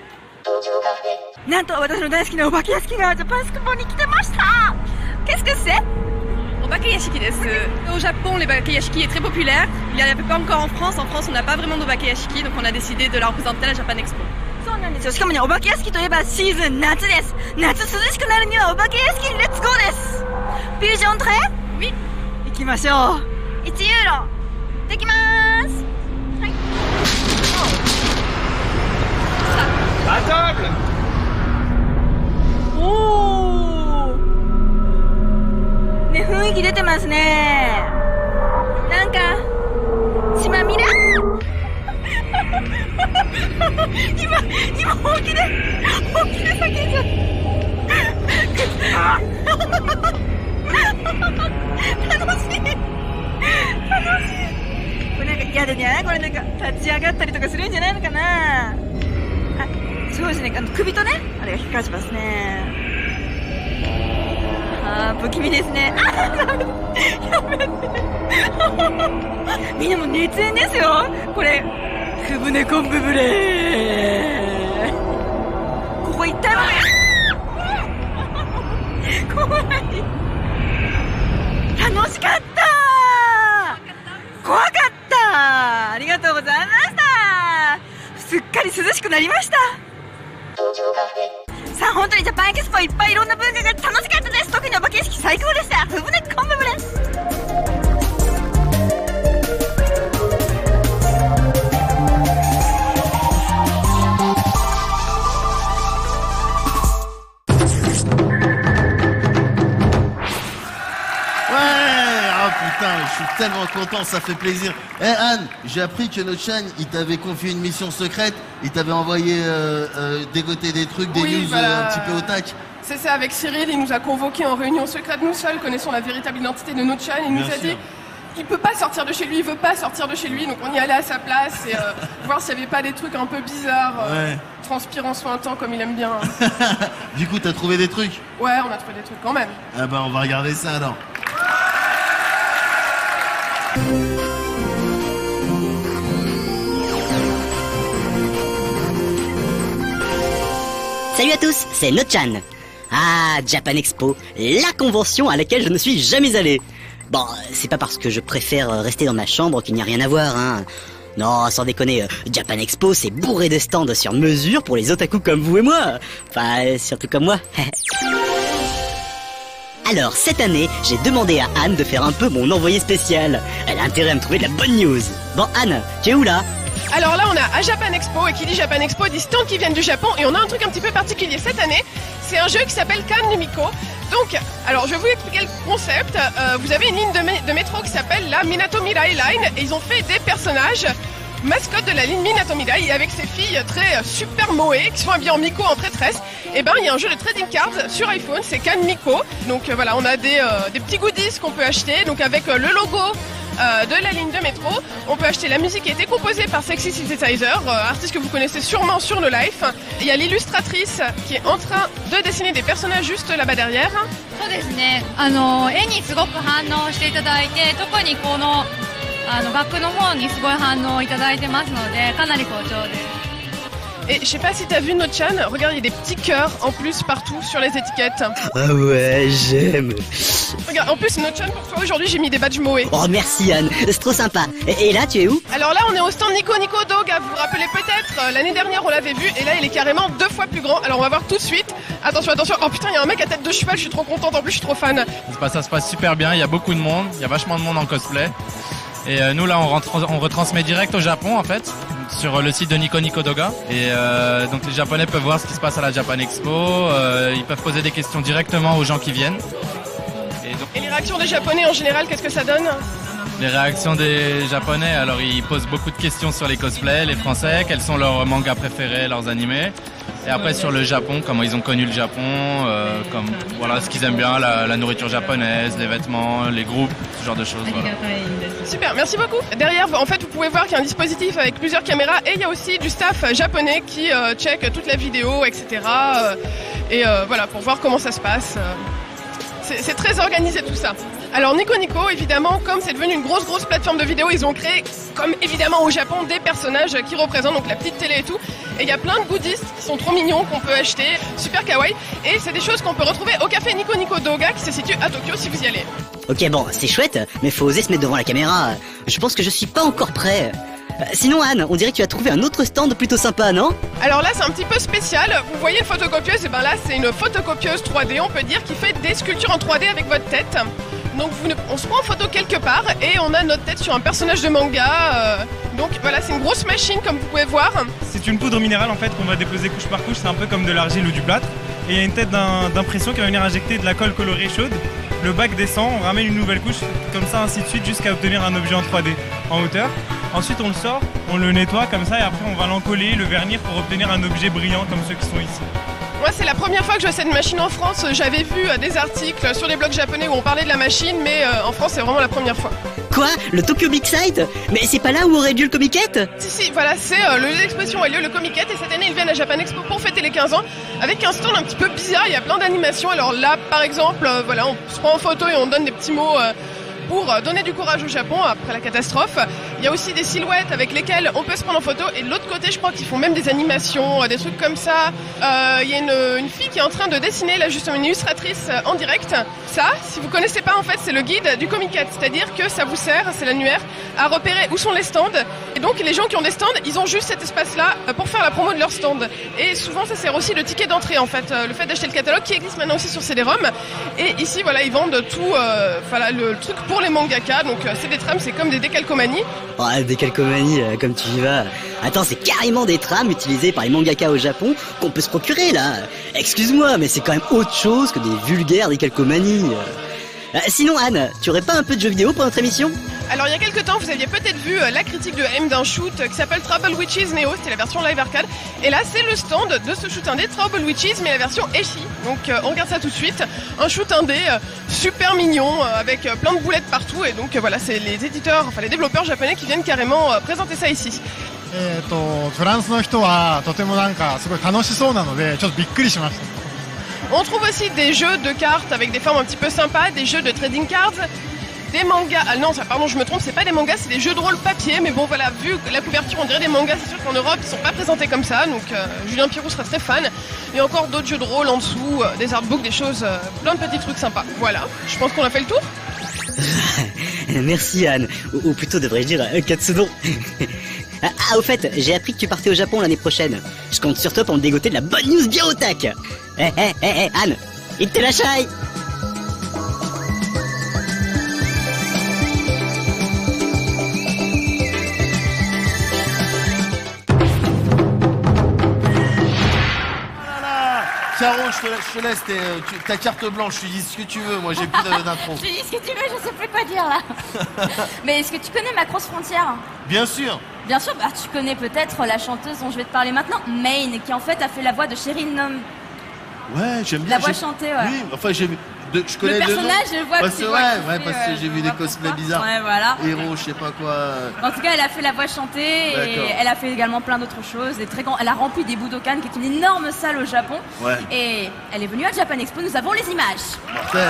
なんと私の大好きなお化け屋敷がジャパンスクポに来てました。Qu'est-ce que c'est? Obake-yashiki desu. Au Japon, l'obake-yashiki est très populaire. Il n'y en avait pas encore en France. En France, on n'a pas vraiment d'obake-yashiki, donc on a décidé de la représenter à la Japan Expo. そうなんですよ。しかもね、お化け屋敷といえばシーズン夏です。夏涼しくなるにはお化け屋敷にレッツゴーです。ピージョントレ？ Oui。行きましょう。いちユーロ。できまーす。はい。 À table! おー。ね、雰囲気出てますね。なんか、島ミラ今、今本気で、本気で叫んじゃった。楽しい。楽しい。これなんか嫌だね。これなんか立ち上がったりとかするんじゃないのかな。あ、そうですね。あの首とね、あれが引っかかってますね。あー、不気味ですね。あ、やめて。みんなも熱演ですよ。これ。ふぶね昆布ブレー。ここ一体は怖い。楽しかった。怖かった。ありがとうございました。すっかり涼しくなりました。さあ本当にジャパンエキスポいっぱいいろんな文化が楽しかったです。特にお化け屋敷最高でした。ふぶね昆布ブレー。 Putain, je suis tellement content, ça fait plaisir. Eh hey, Anne, j'ai appris que notre chaîne, il t'avait confié une mission secrète, il t'avait envoyé euh, euh, dégoter des trucs, des oui, news voilà. euh, un petit peu au tac. C'est ça, avec Cyril, il nous a convoqués en réunion secrète, nous seuls connaissons la véritable identité de notre chaîne, il nous Bien a sûr. dit il peut pas sortir de chez lui, il veut pas sortir de chez lui, donc on y allait à sa place et euh, voir s'il y avait pas des trucs un peu bizarres, euh, ouais. transpirant sointant comme il aime bien. Du coup, t'as trouvé des trucs? Ouais, on a trouvé des trucs quand même. Ah bah on va regarder ça alors. Salut à tous, c'est Nochan. Ah, Japan Expo, la convention à laquelle je ne suis jamais allé. Bon, c'est pas parce que je préfère rester dans ma chambre qu'il n'y a rien à voir, hein. Non, sans déconner, Japan Expo, c'est bourré de stands sur mesure pour les otaku comme vous et moi. Enfin, surtout comme moi. Alors, cette année, j'ai demandé à Anne de faire un peu mon envoyé spécial. Elle a intérêt à me trouver de la bonne news. Bon, Anne, tu es où là ? Alors là, on a à Japan Expo, et qui dit Japan Expo dit stands qui viennent du Japon, et on a un truc un petit peu particulier cette année. C'est un jeu qui s'appelle Kan Miko. Donc, alors je vais vous expliquer le concept. Euh, vous avez une ligne de, mé de métro qui s'appelle la Minato Mirai Line, et ils ont fait des personnages mascotte de la ligne Minato Mirai, et avec ses filles très euh, super moe qui sont habillées en Miko, en prêtresse. Et ben il y a un jeu de trading cards sur iPhone, c'est Kan Miko. Donc euh, voilà, on a des, euh, des petits goodies qu'on peut acheter, donc avec euh, le logo Euh, de la ligne de métro. On peut acheter la musique qui a été composée par Sexy Synthesizer, euh, artiste que vous connaissez sûrement sur le live. Il y a l'illustratrice qui est en train de dessiner des personnages juste là-bas derrière. そうですね。あの絵にすごく反応していただいて、特にこのあのバックの方にすごい反応いただいてますので、かなり好調です。 Et je sais pas si t'as vu Nochan, regarde, il y a des petits cœurs en plus partout sur les étiquettes. Ah ouais, j'aime. Regarde, en plus Nochan, pour toi aujourd'hui j'ai mis des badges Moe. Oh merci Anne, c'est trop sympa. Et, et là tu es où? Alors là on est au stand Nico Nico Doga, vous vous rappelez peut-être, euh, l'année dernière on l'avait vu et là il est carrément deux fois plus grand. Alors on va voir tout de suite. Attention, attention, oh putain il y a un mec à tête de cheval, je suis trop contente, en plus je suis trop fan. Bah, ça se passe super bien, il y a beaucoup de monde, il y a vachement de monde en cosplay. Et euh, nous là on, rentre, on retransmet direct au Japon en fait, sur le site de Nico Nico Doga. Et euh, donc les Japonais peuvent voir ce qui se passe à la Japan Expo, euh, ils peuvent poser des questions directement aux gens qui viennent. Et, donc... et les réactions des Japonais en général, qu'est-ce que ça donne? Les réactions des Japonais, alors ils posent beaucoup de questions sur les cosplays, les Français, quels sont leurs mangas préférés, leurs animés. Et après sur le Japon, comment ils ont connu le Japon, euh, comme voilà ce qu'ils aiment bien, la, la nourriture japonaise, les vêtements, les groupes, ce genre de choses. Voilà. Super, merci beaucoup. Derrière, en fait, vous pouvez voir qu'il y a un dispositif avec plusieurs caméras et il y a aussi du staff japonais qui euh, check toute la vidéo, et cetera. Euh, et euh, voilà, pour voir comment ça se passe. C'est, c'est très organisé tout ça. Alors Nico Nico, évidemment, comme c'est devenu une grosse grosse plateforme de vidéo, ils ont créé, comme évidemment au Japon, des personnages qui représentent donc la petite télé et tout. Et il y a plein de goodies qui sont trop mignons qu'on peut acheter, super kawaii. Et c'est des choses qu'on peut retrouver au café Nico Nico Doga qui se situe à Tokyo si vous y allez. Ok bon, c'est chouette, mais faut oser se mettre devant la caméra. Je pense que je suis pas encore prêt. Euh, sinon Anne, on dirait que tu as trouvé un autre stand plutôt sympa, non? Alors là c'est un petit peu spécial, vous voyez une photocopieuse, et ben là c'est une photocopieuse trois D, on peut dire, qui fait des sculptures en trois D avec votre tête. Donc vous, on se prend en photo quelque part et on a notre tête sur un personnage de manga. Euh, donc voilà, c'est une grosse machine comme vous pouvez voir. C'est une poudre minérale en fait qu'on va déposer couche par couche, c'est un peu comme de l'argile ou du plâtre. Et il y a une tête d'un, d'impression qui va venir injecter de la colle colorée chaude. Le bac descend, on ramène une nouvelle couche, comme ça ainsi de suite jusqu'à obtenir un objet en trois D en hauteur. Ensuite on le sort, on le nettoie comme ça et après on va l'encoller, le vernir pour obtenir un objet brillant comme ceux qui sont ici. Moi c'est la première fois que je vois cette machine en France, j'avais vu des articles sur les blogs japonais où on parlait de la machine, mais en France c'est vraiment la première fois. Quoi? Le Tokyo Big Sight? Mais c'est pas là où aurait dû le Comiket? Si si, voilà, c'est euh, le l'exposition a lieu, le Comiket, et cette année ils viennent à Japan Expo pour fêter les quinze ans avec un stand un petit peu bizarre, il y a plein d'animations. Alors là par exemple, euh, voilà, on se prend en photo et on donne des petits mots euh, pour donner du courage au Japon après la catastrophe. Il y a aussi des silhouettes avec lesquelles on peut se prendre en photo, et de l'autre côté je crois qu'ils font même des animations, des trucs comme ça. Euh, il y a une, une fille qui est en train de dessiner là justement, une illustratrice en direct. Ça, si vous connaissez pas en fait, c'est le guide du Comiket, c'est-à-dire que ça vous sert, c'est l'annuaire, à repérer où sont les stands. Et donc les gens qui ont des stands, ils ont juste cet espace-là pour faire la promo de leur stand. Et souvent ça sert aussi de ticket d'entrée en fait, le fait d'acheter le catalogue qui existe maintenant aussi sur C D-ROM. Et ici voilà, ils vendent tout, euh, voilà, le, le truc pour les mangaka, donc euh, c'est des trams, c'est comme des décalcomanies. Oh, décalcomanie, euh, comme tu y vas. Attends, c'est carrément des trams utilisés par les mangaka au Japon qu'on peut se procurer là. Excuse-moi, mais c'est quand même autre chose que des vulgaires décalcomanies. Euh, sinon Anne, tu aurais pas un peu de jeux vidéo pour notre émission? Alors il y a quelques temps, vous aviez peut-être vu euh, la critique de M d'un shoot euh, qui s'appelle Trouble Witches Neo, c'était la version live arcade. Et là c'est le stand de ce shoot indé Trouble Witches, mais la version Eshi. Donc euh, on regarde ça tout de suite. Un shoot indé euh, super mignon euh, avec euh, plein de boulettes partout. Et donc euh, voilà, c'est les éditeurs, enfin les développeurs japonais qui viennent carrément euh, présenter ça ici. えーと、フランスの人はとてもなんかすごい楽しそうなのでちょっとびっくりしました。 On trouve aussi des jeux de cartes avec des formes un petit peu sympas, des jeux de trading cards, des mangas. Ah non, ça, pardon, je me trompe, c'est pas des mangas, c'est des jeux de rôle papier. Mais bon, voilà, vu que la couverture, on dirait des mangas, c'est sûr qu'en Europe, ils sont pas présentés comme ça. Donc, euh, Julien Pirou sera très fan. Il y a encore d'autres jeux de rôle en dessous, euh, des artbooks, des choses, euh, plein de petits trucs sympas. Voilà, je pense qu'on a fait le tour. Merci Anne, ou, ou plutôt devrais-je dire euh, Katsudon. Ah, ah, au fait, j'ai appris que tu partais au Japon l'année prochaine. Je compte sur toi pour me dégoter de la bonne news bien au tac. Eh, eh, eh, eh, Anne, il te lâche. Caro, je te, je te laisse, t'es, tu, ta carte blanche, tu dis ce que tu veux, moi j'ai plus d'intro. Tu dis ce que tu veux, je sais plus quoi dire là. Mais est-ce que tu connais Macross Frontière? Bien sûr. Bien sûr, bah, tu connais peut-être la chanteuse dont je vais te parler maintenant, Main, qui en fait a fait la voix de Cheryl Nom. Ouais, j'aime bien. La voix chantée, ouais. Oui, enfin j'ai vu. De, je connais le personnage, je le vois. Parce que, ouais, ouais, parce que j'ai vu des cosplays bizarres. Ouais, voilà. Héros, je sais pas quoi. En tout cas, elle a fait la voix chantée et elle a fait également plein d'autres choses. Des très grands... Elle a rempli des Budokan, qui est une énorme salle au Japon. Ouais. Et elle est venue à Japan Expo. Nous avons les images. Mortel.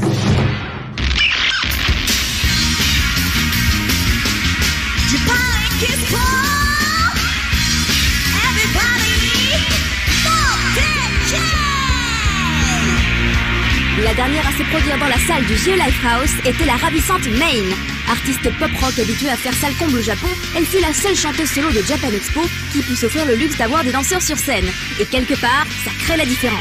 Japan La dernière à se produire dans la salle du J E Lifehouse était la ravissante Main. Artiste pop-rock habituée à faire salle comble au Japon, elle fut la seule chanteuse solo de Japan Expo qui put s'offrir le luxe d'avoir des danseurs sur scène. Et quelque part, ça crée la différence.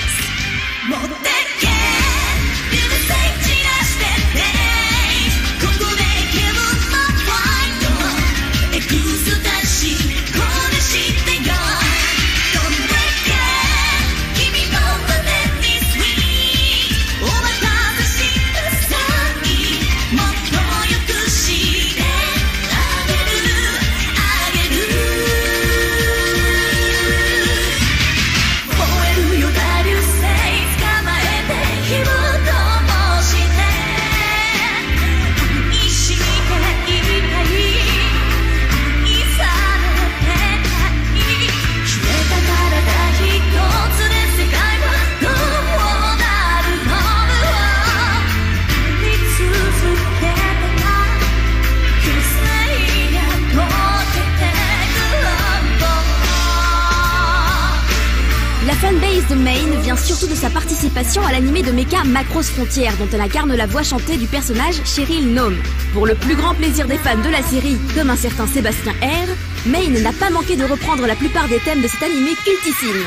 La fanbase de Main vient surtout de sa participation à l'animé de Mecha Macross Frontier, dont elle incarne la voix chantée du personnage Cheryl Gnome. Pour le plus grand plaisir des fans de la série, comme un certain Sébastien R, Main n'a pas manqué de reprendre la plupart des thèmes de cet animé cultissime.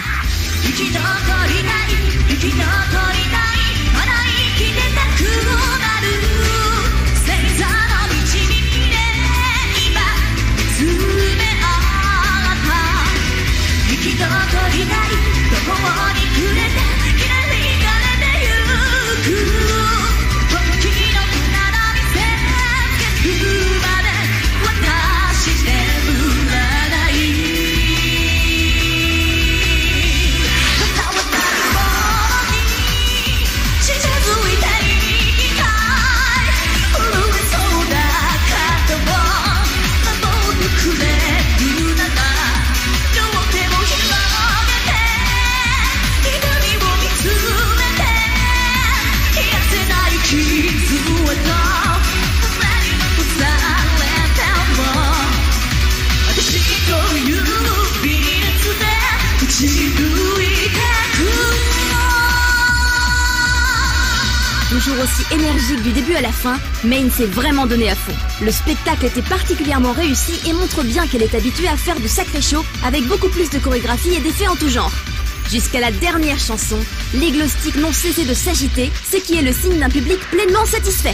Toujours aussi énergique du début à la fin, Main s'est vraiment donné à fond. Le spectacle était particulièrement réussi et montre bien qu'elle est habituée à faire de sacrés shows avec beaucoup plus de chorégraphie et d'effets en tout genre. Jusqu'à la dernière chanson, les glow sticks n'ont cessé de s'agiter, ce qui est le signe d'un public pleinement satisfait.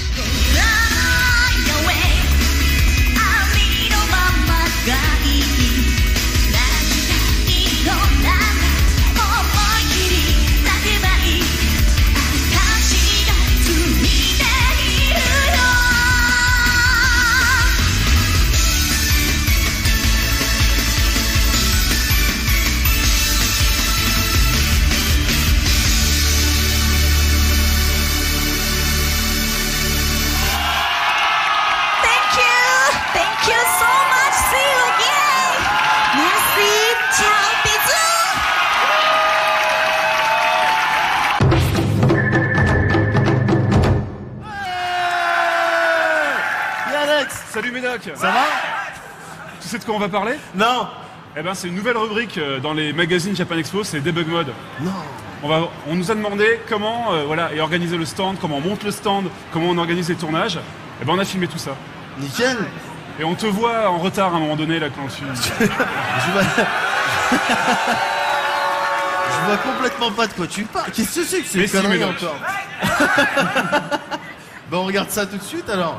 Salut Médoc. Ça va? Tu sais de quoi on va parler? Non. Eh ben c'est une nouvelle rubrique dans les magazines Japan Expo, c'est Debug Mode. Non. On, va, on nous a demandé comment euh, voilà, et organiser le stand, comment on monte le stand, comment on organise les tournages. Eh ben on a filmé tout ça. Nickel. Et on te voit en retard à un moment donné là quand tu... Je vois... Je vois complètement pas de quoi tu parles. Qu'est-ce que c'est que ces conneries encore? Bon, on regarde ça tout de suite alors.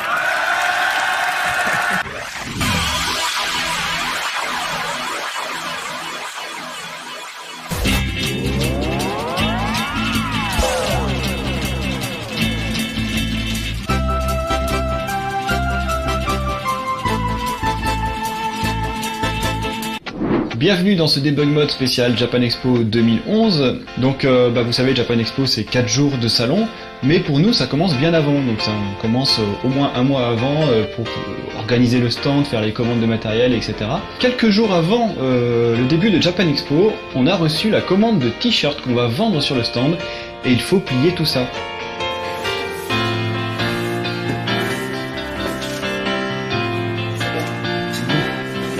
Bienvenue dans ce debug mode spécial Japan Expo deux mille onze. Donc euh, bah, vous savez, Japan Expo c'est quatre jours de salon, mais pour nous ça commence bien avant, donc ça commence euh, au moins un mois avant euh, pour, pour organiser le stand, faire les commandes de matériel, et cetera. Quelques jours avant euh, le début de Japan Expo, on a reçu la commande de t-shirts qu'on va vendre sur le stand, et il faut plier tout ça.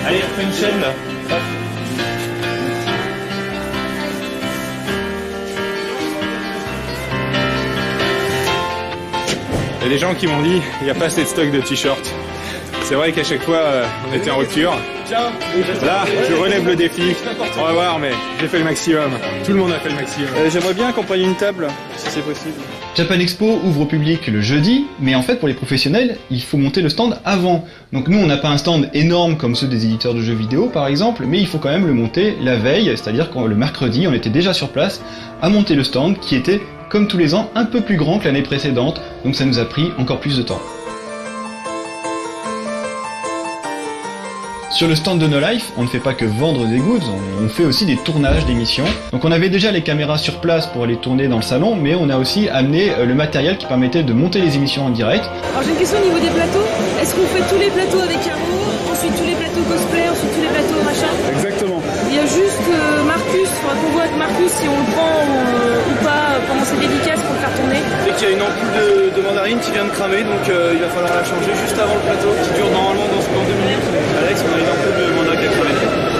Allez, fais une chaîne là. Hop. Il y a des gens qui m'ont dit il n'y a pas assez de stock de t-shirts. C'est vrai qu'à chaque fois euh, on était en rupture. Là, je relève le défi. On va voir, mais j'ai fait le maximum. Tout le monde a fait le maximum. Euh, J'aimerais bien accompagner une table, si c'est possible. Japan Expo ouvre au public le jeudi, mais en fait pour les professionnels, il faut monter le stand avant. Donc nous on n'a pas un stand énorme comme ceux des éditeurs de jeux vidéo par exemple, mais il faut quand même le monter la veille, c'est-à-dire que le mercredi on était déjà sur place à monter le stand qui était, comme tous les ans, un peu plus grand que l'année précédente, donc ça nous a pris encore plus de temps. Sur le stand de No Life, on ne fait pas que vendre des goods, on fait aussi des tournages d'émissions. Donc on avait déjà les caméras sur place pour les tourner dans le salon, mais on a aussi amené le matériel qui permettait de monter les émissions en direct. Alors j'ai une question au niveau des plateaux. Est-ce qu'on fait tous les plateaux avec Caro, ensuite tous les plateaux cosplay, ensuite tous les plateaux machin? Exactement. Il y a juste euh, Marcus, il faudra qu'on voit avec Marcus si on le prend euh, ou pas pendant ses dédicaces pour le faire tourner. Et qu'il y a une ampoule de, de mandarine qui vient de cramer, donc euh, il va falloir la changer juste avant le plateau qui dure normalement dans, dans deux minutes. Alex, on a une ampoule de mandarine qui a cramé.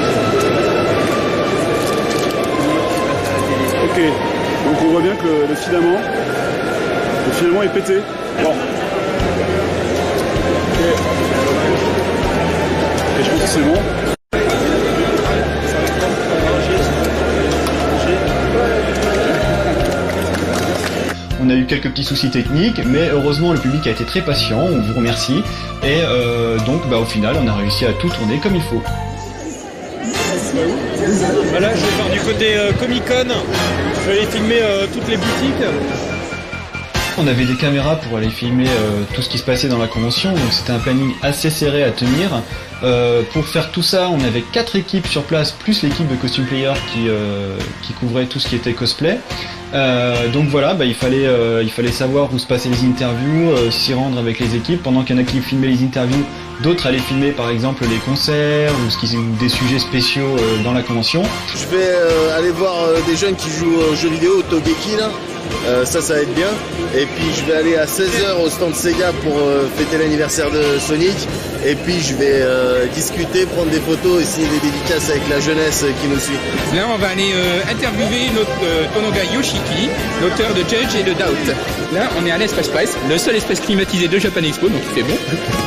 Ok, donc on voit bien que le, le filament, le filament est pété. Bon. Ok. Et je pense que c'est bon. On a eu quelques petits soucis techniques, mais heureusement le public a été très patient, on vous remercie, et euh, donc bah, au final on a réussi à tout tourner comme il faut. Voilà, je vais faire du côté euh, Comic Con, je vais aller filmer euh, toutes les boutiques. On avait des caméras pour aller filmer euh, tout ce qui se passait dans la convention, donc c'était un planning assez serré à tenir. Euh, pour faire tout ça, on avait quatre équipes sur place, plus l'équipe de costume player qui, euh, qui couvrait tout ce qui était cosplay. Euh, donc voilà, bah, il, fallait, euh, il fallait savoir où se passaient les interviews, euh, s'y rendre avec les équipes. Pendant qu'il y en a qui filmaient les interviews, d'autres allaient filmer par exemple les concerts ou, ce qui, ou des sujets spéciaux euh, dans la convention. Je vais euh, aller voir euh, des jeunes qui jouent aux jeux vidéo, au Togeki là. Euh, ça, ça va être bien. Et puis je vais aller à seize heures au stand Sega pour euh, fêter l'anniversaire de Sonic. Et puis je vais euh, discuter, prendre des photos et signer des dédicaces avec la jeunesse qui nous suit. Là, on va aller euh, interviewer notre euh, Tonoga Yoshiki, l'auteur de Judge et de Doubt. Là, on est à l'Espace Press, le seul espace climatisé de Japan Expo, donc il fait bon.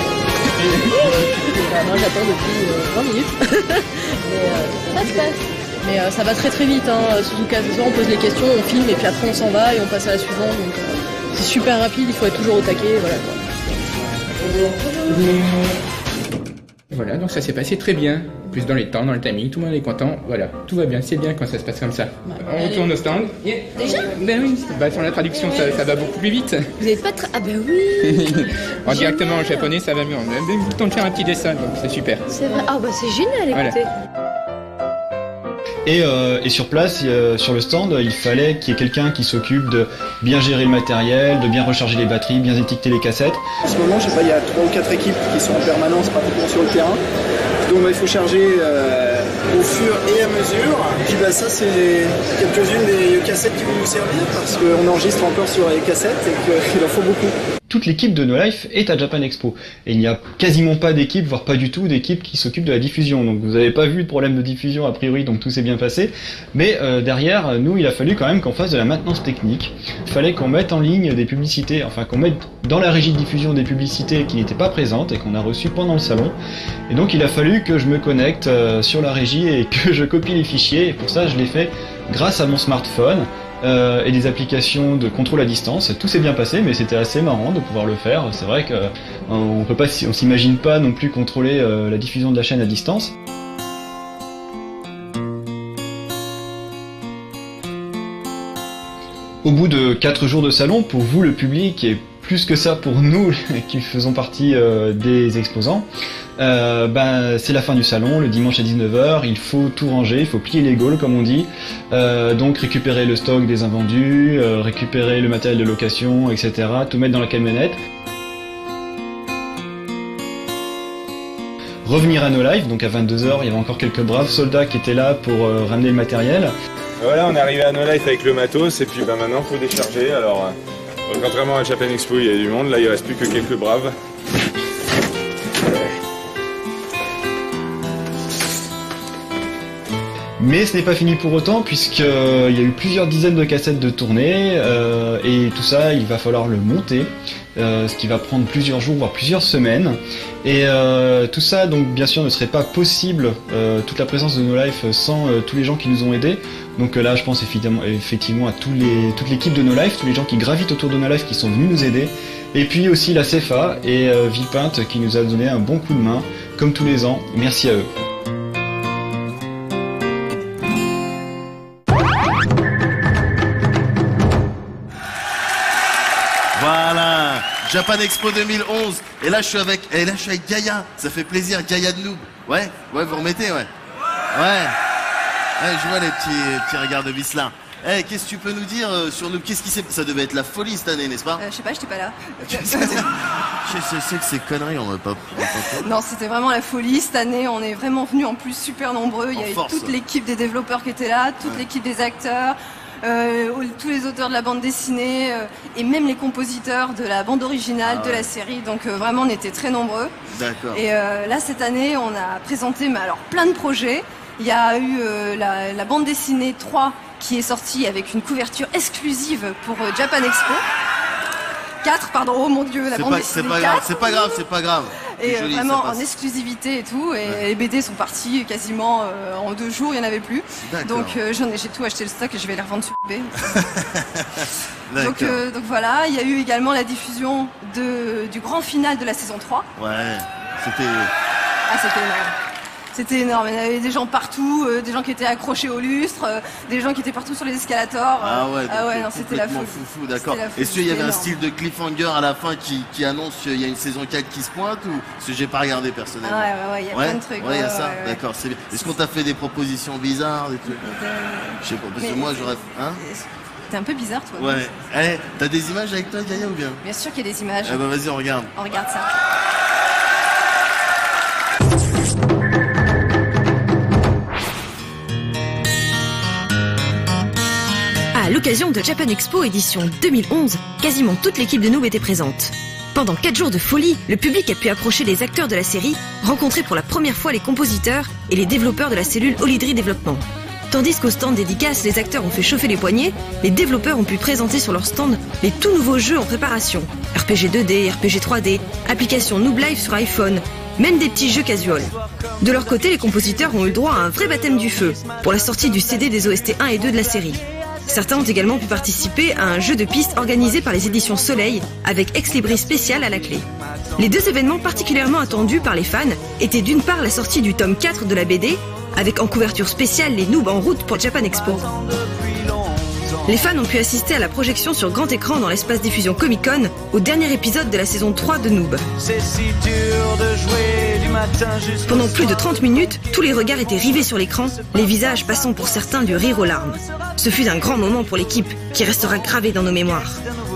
Moi, j'attends depuis euh, vingt minutes. Mais euh, ça se passe. Mais euh, ça va très très vite, hein. Surtout qu'à ce soir on pose les questions, on filme et puis après on s'en va et on passe à la suivante. Donc euh, c'est super rapide, il faut être toujours au taquet, voilà quoi. Voilà, donc ça s'est passé très bien. Plus dans les temps, dans le timing, tout le monde est content. Voilà, tout va bien, c'est bien quand ça se passe comme ça. Ouais, on retourne au stand. Yeah. Déjà? Ben oui, bah, sur la traduction ça, ça va beaucoup plus vite. Vous n'êtes pas très... Ah ben oui. En directement en japonais ça va mieux. On a même le temps de faire un petit dessin, donc c'est super. C'est vrai, ah bah c'est génial, écoutez. Voilà. Et, euh, et sur place, euh, sur le stand, il fallait qu'il y ait quelqu'un qui s'occupe de bien gérer le matériel, de bien recharger les batteries, bien étiqueter les cassettes. En ce moment, je sais pas, il y a trois ou quatre équipes qui sont en permanence pratiquement sur le terrain. Donc bah, il faut charger euh, au fur et à mesure. Et puis bah, ça, c'est quelques-unes des cassettes qui vont nous servir parce qu'on enregistre encore sur les cassettes et qu'il en faut beaucoup. Toute l'équipe de No Life est à Japan Expo. Et il n'y a quasiment pas d'équipe, voire pas du tout d'équipe qui s'occupe de la diffusion. Donc vous n'avez pas vu de problème de diffusion a priori, donc tout s'est bien passé. Mais euh, derrière, nous, il a fallu quand même qu'on fasse de la maintenance technique. Il fallait qu'on mette en ligne des publicités, enfin qu'on mette dans la régie de diffusion des publicités qui n'étaient pas présentes et qu'on a reçues pendant le salon. Et donc il a fallu que je me connecte euh, sur la régie et que je copie les fichiers. Et pour ça, je l'ai fait grâce à mon smartphone. Euh, et des applications de contrôle à distance. Tout s'est bien passé, mais c'était assez marrant de pouvoir le faire. C'est vrai que euh, on peut pas, on s'imagine pas non plus contrôler euh, la diffusion de la chaîne à distance. Au bout de quatre jours de salon, pour vous le public et plus que ça pour nous qui faisons partie euh, des exposants, Euh, ben, c'est la fin du salon, le dimanche à dix-neuf heures, il faut tout ranger, il faut plier les gaules comme on dit, euh, donc récupérer le stock des invendus, euh, récupérer le matériel de location, et cetera, tout mettre dans la camionnette. Revenir à No Life, donc à vingt-deux heures, il y avait encore quelques braves soldats qui étaient là pour euh, ramener le matériel. Voilà, on est arrivé à No Life avec le matos, et puis ben, maintenant il faut décharger, alors euh, contrairement à Japan Expo, il y a du monde, là il reste plus que quelques braves. Mais ce n'est pas fini pour autant, puisqu'il euh, y a eu plusieurs dizaines de cassettes de tournée, euh, et tout ça, il va falloir le monter, euh, ce qui va prendre plusieurs jours, voire plusieurs semaines. Et euh, tout ça, donc bien sûr, ne serait pas possible, euh, toute la présence de No Life, sans euh, tous les gens qui nous ont aidés. Donc euh, là, je pense effectivement, effectivement à tous les, toute l'équipe de No Life, tous les gens qui gravitent autour de No Life, qui sont venus nous aider. Et puis aussi la C F A et euh, Villepinte, qui nous a donné un bon coup de main, comme tous les ans. Merci à eux. Voilà, Japan Expo deux mille onze. Et là, je suis avec, et là, je suis avec Gaïa. Ça fait plaisir, Gaïa de Noob. Ouais, ouais, vous remettez, ouais. Ouais. Ouais, je vois les petits, petits regards de vis là. Eh, hey, qu'est-ce que tu peux nous dire euh, sur nous? Qu'est-ce qui s'est... Ça devait être la folie cette année, n'est-ce pas? euh, Je sais pas, j'étais pas là. Je sais que ces conneries, on va pas... On va pas... Non, c'était vraiment la folie. Cette année, on est vraiment venus en plus super nombreux. Il y a eu toute ouais. l'équipe des développeurs qui était là, toute ouais. l'équipe des acteurs, euh, tous les auteurs de la bande dessinée euh, et même les compositeurs de la bande originale ah, de ouais. la série. Donc euh, vraiment, on était très nombreux. D'accord. Et euh, là, cette année, on a présenté mais alors, plein de projets. Il y a eu euh, la, la bande dessinée trois qui est sortie avec une couverture exclusive pour euh, Japan Expo. quatre, pardon, oh mon dieu, la bande pas, dessinée C'est pas grave, c'est pas grave, c'est pas grave. Et joli, vraiment en exclusivité et tout. Et ouais. les B D sont partis quasiment euh, en deux jours, il n'y en avait plus. Donc euh, j'en ai, j'ai tout acheté le stock et je vais les revendre sur eBay. donc, euh, donc voilà, il y a eu également la diffusion de, du grand final de la saison trois. Ouais, c'était... Ah, c'était énorme. C'était énorme, il y avait des gens partout, euh, des gens qui étaient accrochés au lustre, euh, des gens qui étaient partout sur les escalators. Euh, ah ouais, ah ouais non, c'était la folie. Foufou, d'accord. Est-ce qu'il y avait un style de cliffhanger à la fin qui, qui annonce qu'il y a une saison quatre qui se pointe ou parce que j'ai pas regardé personnellement? Ah ouais, ouais, ouais, il y a ouais plein de trucs. Ouais, il y a ça, ouais, ouais. d'accord, c'est bien. Est-ce qu'on t'a fait des propositions bizarres, des trucs? Je sais pas, parce que moi j'aurais... Hein? T'es un peu bizarre, toi. Ouais. Eh, t'as des images avec toi, Gaïa, ou bien? Bien sûr qu'il y a des images. Eh ben vas-y, on regarde. On regarde ça. À l'occasion de Japan Expo édition deux mille onze, quasiment toute l'équipe de Noob était présente. Pendant quatre jours de folie, le public a pu approcher les acteurs de la série, rencontrer pour la première fois les compositeurs et les développeurs de la cellule Olydri Développement. Tandis qu'au stand dédicace, les acteurs ont fait chauffer les poignets, les développeurs ont pu présenter sur leur stand les tout nouveaux jeux en préparation. R P G deux D, R P G trois D, application Noob Live sur iPhone, même des petits jeux casual. De leur côté, les compositeurs ont eu droit à un vrai baptême du feu pour la sortie du C D des O S T un et deux de la série. Certains ont également pu participer à un jeu de piste organisé par les éditions Soleil avec Ex Libris spécial à la clé. Les deux événements particulièrement attendus par les fans étaient d'une part la sortie du tome quatre de la B D, avec en couverture spéciale les noobs en route pour Japan Expo. Les fans ont pu assister à la projection sur grand écran dans l'espace diffusion Comic Con au dernier épisode de la saison trois de Noob. Pendant plus de trente minutes, tous les regards étaient rivés sur l'écran, les visages passant pour certains du rire aux larmes. Ce fut un grand moment pour l'équipe qui restera gravé dans nos mémoires.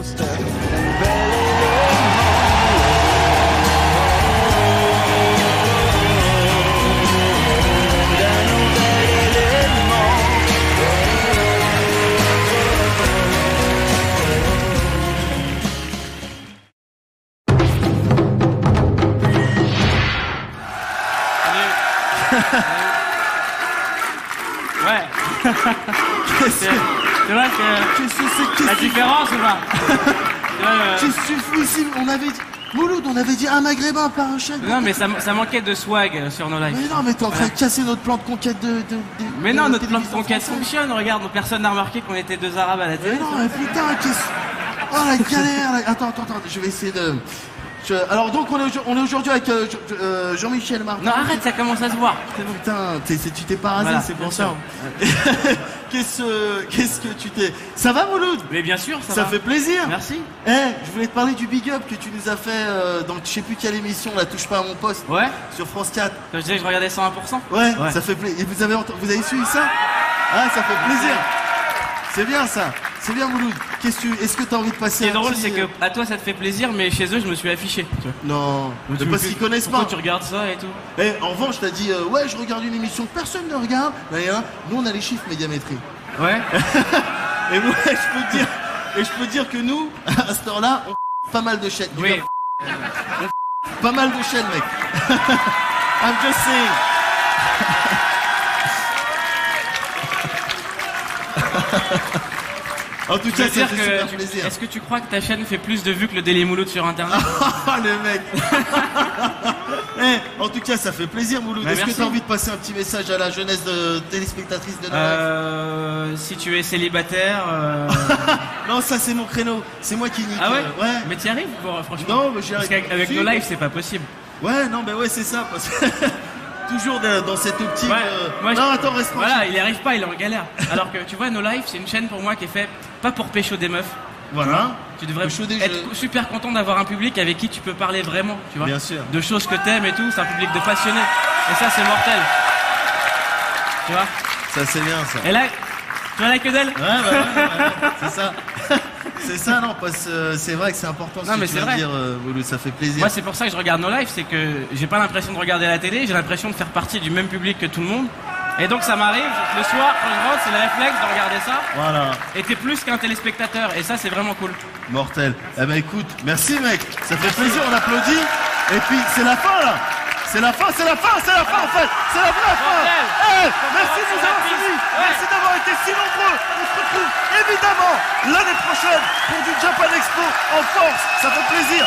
Ouais. C'est vrai que Qu'est-ce que c'est la différence ou pas? Qu'est-ce que tu fous ici? On avait dit... Mouloud, on avait dit un maghrébin par un chèque. Non mais ça, ça manquait de swag sur nos lives. Mais non mais t'es en train de casser notre plan de conquête de... de, de mais de non, la notre plan de conquête française. fonctionne, regarde, personne n'a remarqué qu'on était deux arabes à la télé. Mais non mais putain, qu'est-ce... Oh la galère là. Attends, attends, attends, je vais essayer de... Je... Alors donc on est, au... on est aujourd'hui avec euh, euh, Jean-Michel Martin. Non arrête, ça commence à se voir. Bon. Putain, t'es, tu t'es pas rasé, voilà, c'est pour ça. Qu'est-ce, qu'est-ce que tu t'es... Ça va Mouloud? Mais bien sûr, ça, ça va. fait plaisir. Merci. Eh, hey, je voulais te parler du big up que tu nous as fait euh, dans je sais plus quelle émission, la touche pas à mon poste. Ouais. Sur France quatre. Quand je disais que je regardais cent un pour cent. Ouais, ouais. Ça fait plaisir. Et vous avez entendu, vous avez suivi ça? Ah, ça fait plaisir. C'est bien ça. C'est bien Mouloud. Qu'est-ce que tu... Est-ce que t'as envie de passer? Ce qui est drôle, petit... c'est que à toi ça te fait plaisir, mais chez eux je me suis affiché. Tu vois. Non, mais parce qu'ils connaissent pourquoi pas. Tu regardes ça et tout. Eh, en revanche, t'as dit euh, ouais, je regarde une émission que personne ne regarde. D'ailleurs, nous on a les chiffres médiamétrie. Ouais. Et moi, je peux te dire, et je peux dire que nous, à cette heure-là, on f... pas mal de chaînes. Oui. On f... pas mal de chaînes, mec. I'm just saying. En tout Je veux cas, ça dire fait que super tu- plaisir. Est-ce que tu crois que ta chaîne fait plus de vues que le Daily Mouloud sur internet? Oh le mec. Eh, en tout cas, ça fait plaisir, Mouloud. Bah, Est-ce que merci. tu as envie de passer un petit message à la jeunesse de téléspectatrice de Noël? Euh, si tu es célibataire. euh, Non, ça c'est mon créneau. C'est moi qui nique. Ah ouais, euh, ouais. Mais t'y arrives, bon, franchement. Non, mais j'y Parce arrive. qu'avec Si. nos lives, c'est pas possible. Ouais, non, mais ouais, c'est ça. Parce que toujours de- dans cette optique. Ouais, euh, moi, je- Non, attends, reste tranquille. Voilà, il y arrive pas, il est en galère. Alors que tu vois, No Life, c'est une chaîne pour moi qui est faite pas pour pécho des meufs. Voilà. Tu devrais Pécho des être jeux. super content d'avoir un public avec qui tu peux parler vraiment, tu vois. Bien sûr. De choses que t'aimes et tout, c'est un public de passionnés. Et ça, c'est mortel. Tu vois. Ça, c'est bien, ça. Et là, tu vois la que d'elle? Ouais, bah ouais, ouais, ouais, c'est ça. C'est ça, non, parce que euh, c'est vrai que c'est important ce Non, que mais tu c'est viens de vrai. dire, euh, Mouloud, ça fait plaisir. Moi, c'est pour ça que je regarde nos lives, c'est que j'ai pas l'impression de regarder la télé, j'ai l'impression de faire partie du même public que tout le monde. Et donc, ça m'arrive, le soir, quand je rentre, c'est le réflexe de regarder ça. Voilà. Et t'es plus qu'un téléspectateur, et ça, c'est vraiment cool. Mortel. Eh ben écoute, merci mec, ça fait plaisir, on applaudit. Et puis c'est la fin là. C'est la fin, c'est la fin, c'est la fin en fait. C'est la vraie fin. Eh, merci de nous avoir suivis. Merci d'avoir été si nombreux. On se retrouve évidemment l'année prochaine pour du Japan Expo en force. Ça fait plaisir.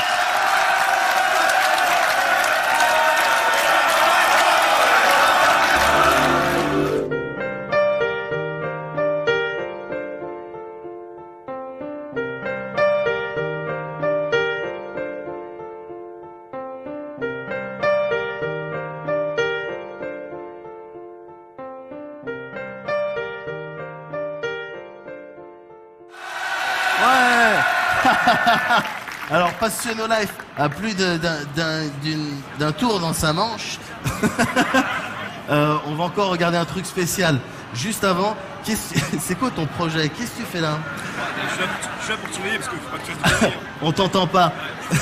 Ouais. Alors, Passion Life a plus de- d'un d'un- d'une- d'un tour dans sa manche. Euh, on va encore regarder un truc spécial. Juste avant, qu'est-ce- c'est quoi ton projet? Qu'est-ce que tu fais là? Je suis là pour- je suis là pour te surveiller parce qu'il faut pas que tu fasses de conneries. On t'entend pas.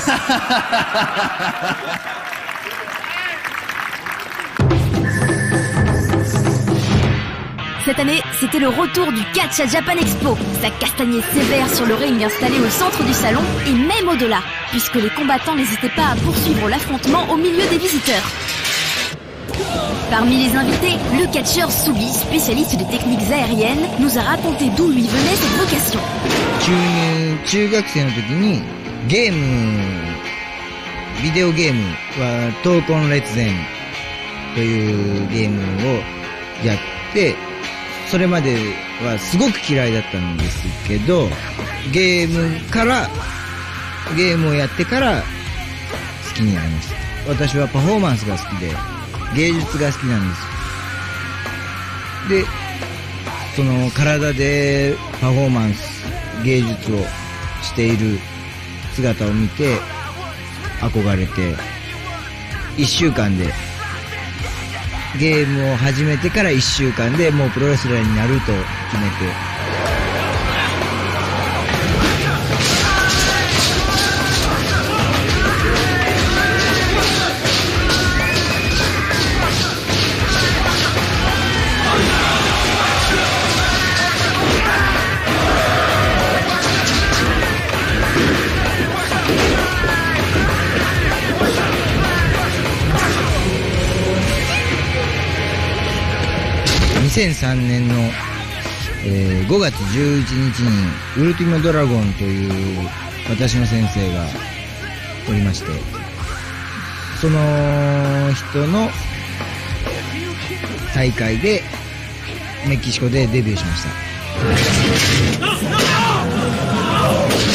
Cette année, c'était le retour du catch à Japan Expo. Ça castagnait sévère sur le ring installé au centre du salon et même au-delà, puisque les combattants n'hésitaient pas à poursuivre l'affrontement au milieu des visiteurs. Parmi les invités, le catcheur Sugi, spécialiste des techniques aériennes, nous a raconté d'où lui venait cette vocation. 中中学生の時にゲームビデオゲームは闘魂列伝というゲームをやってそれまではすごく嫌いだったんですけどゲームからゲームをやってから好きになりました。私はパフォーマンスが好きで芸術が好きなんです。でその体でパフォーマンス芸術をしている姿を見て憧れていっしゅうかんでゲームを始めてからいっしゅうかんでもうプロレスラーになると決めてにせんさんねんの、えーごがつじゅういちにちにウルティマドラゴンという私の先生がおりましてその人の大会でメキシコでデビューしました。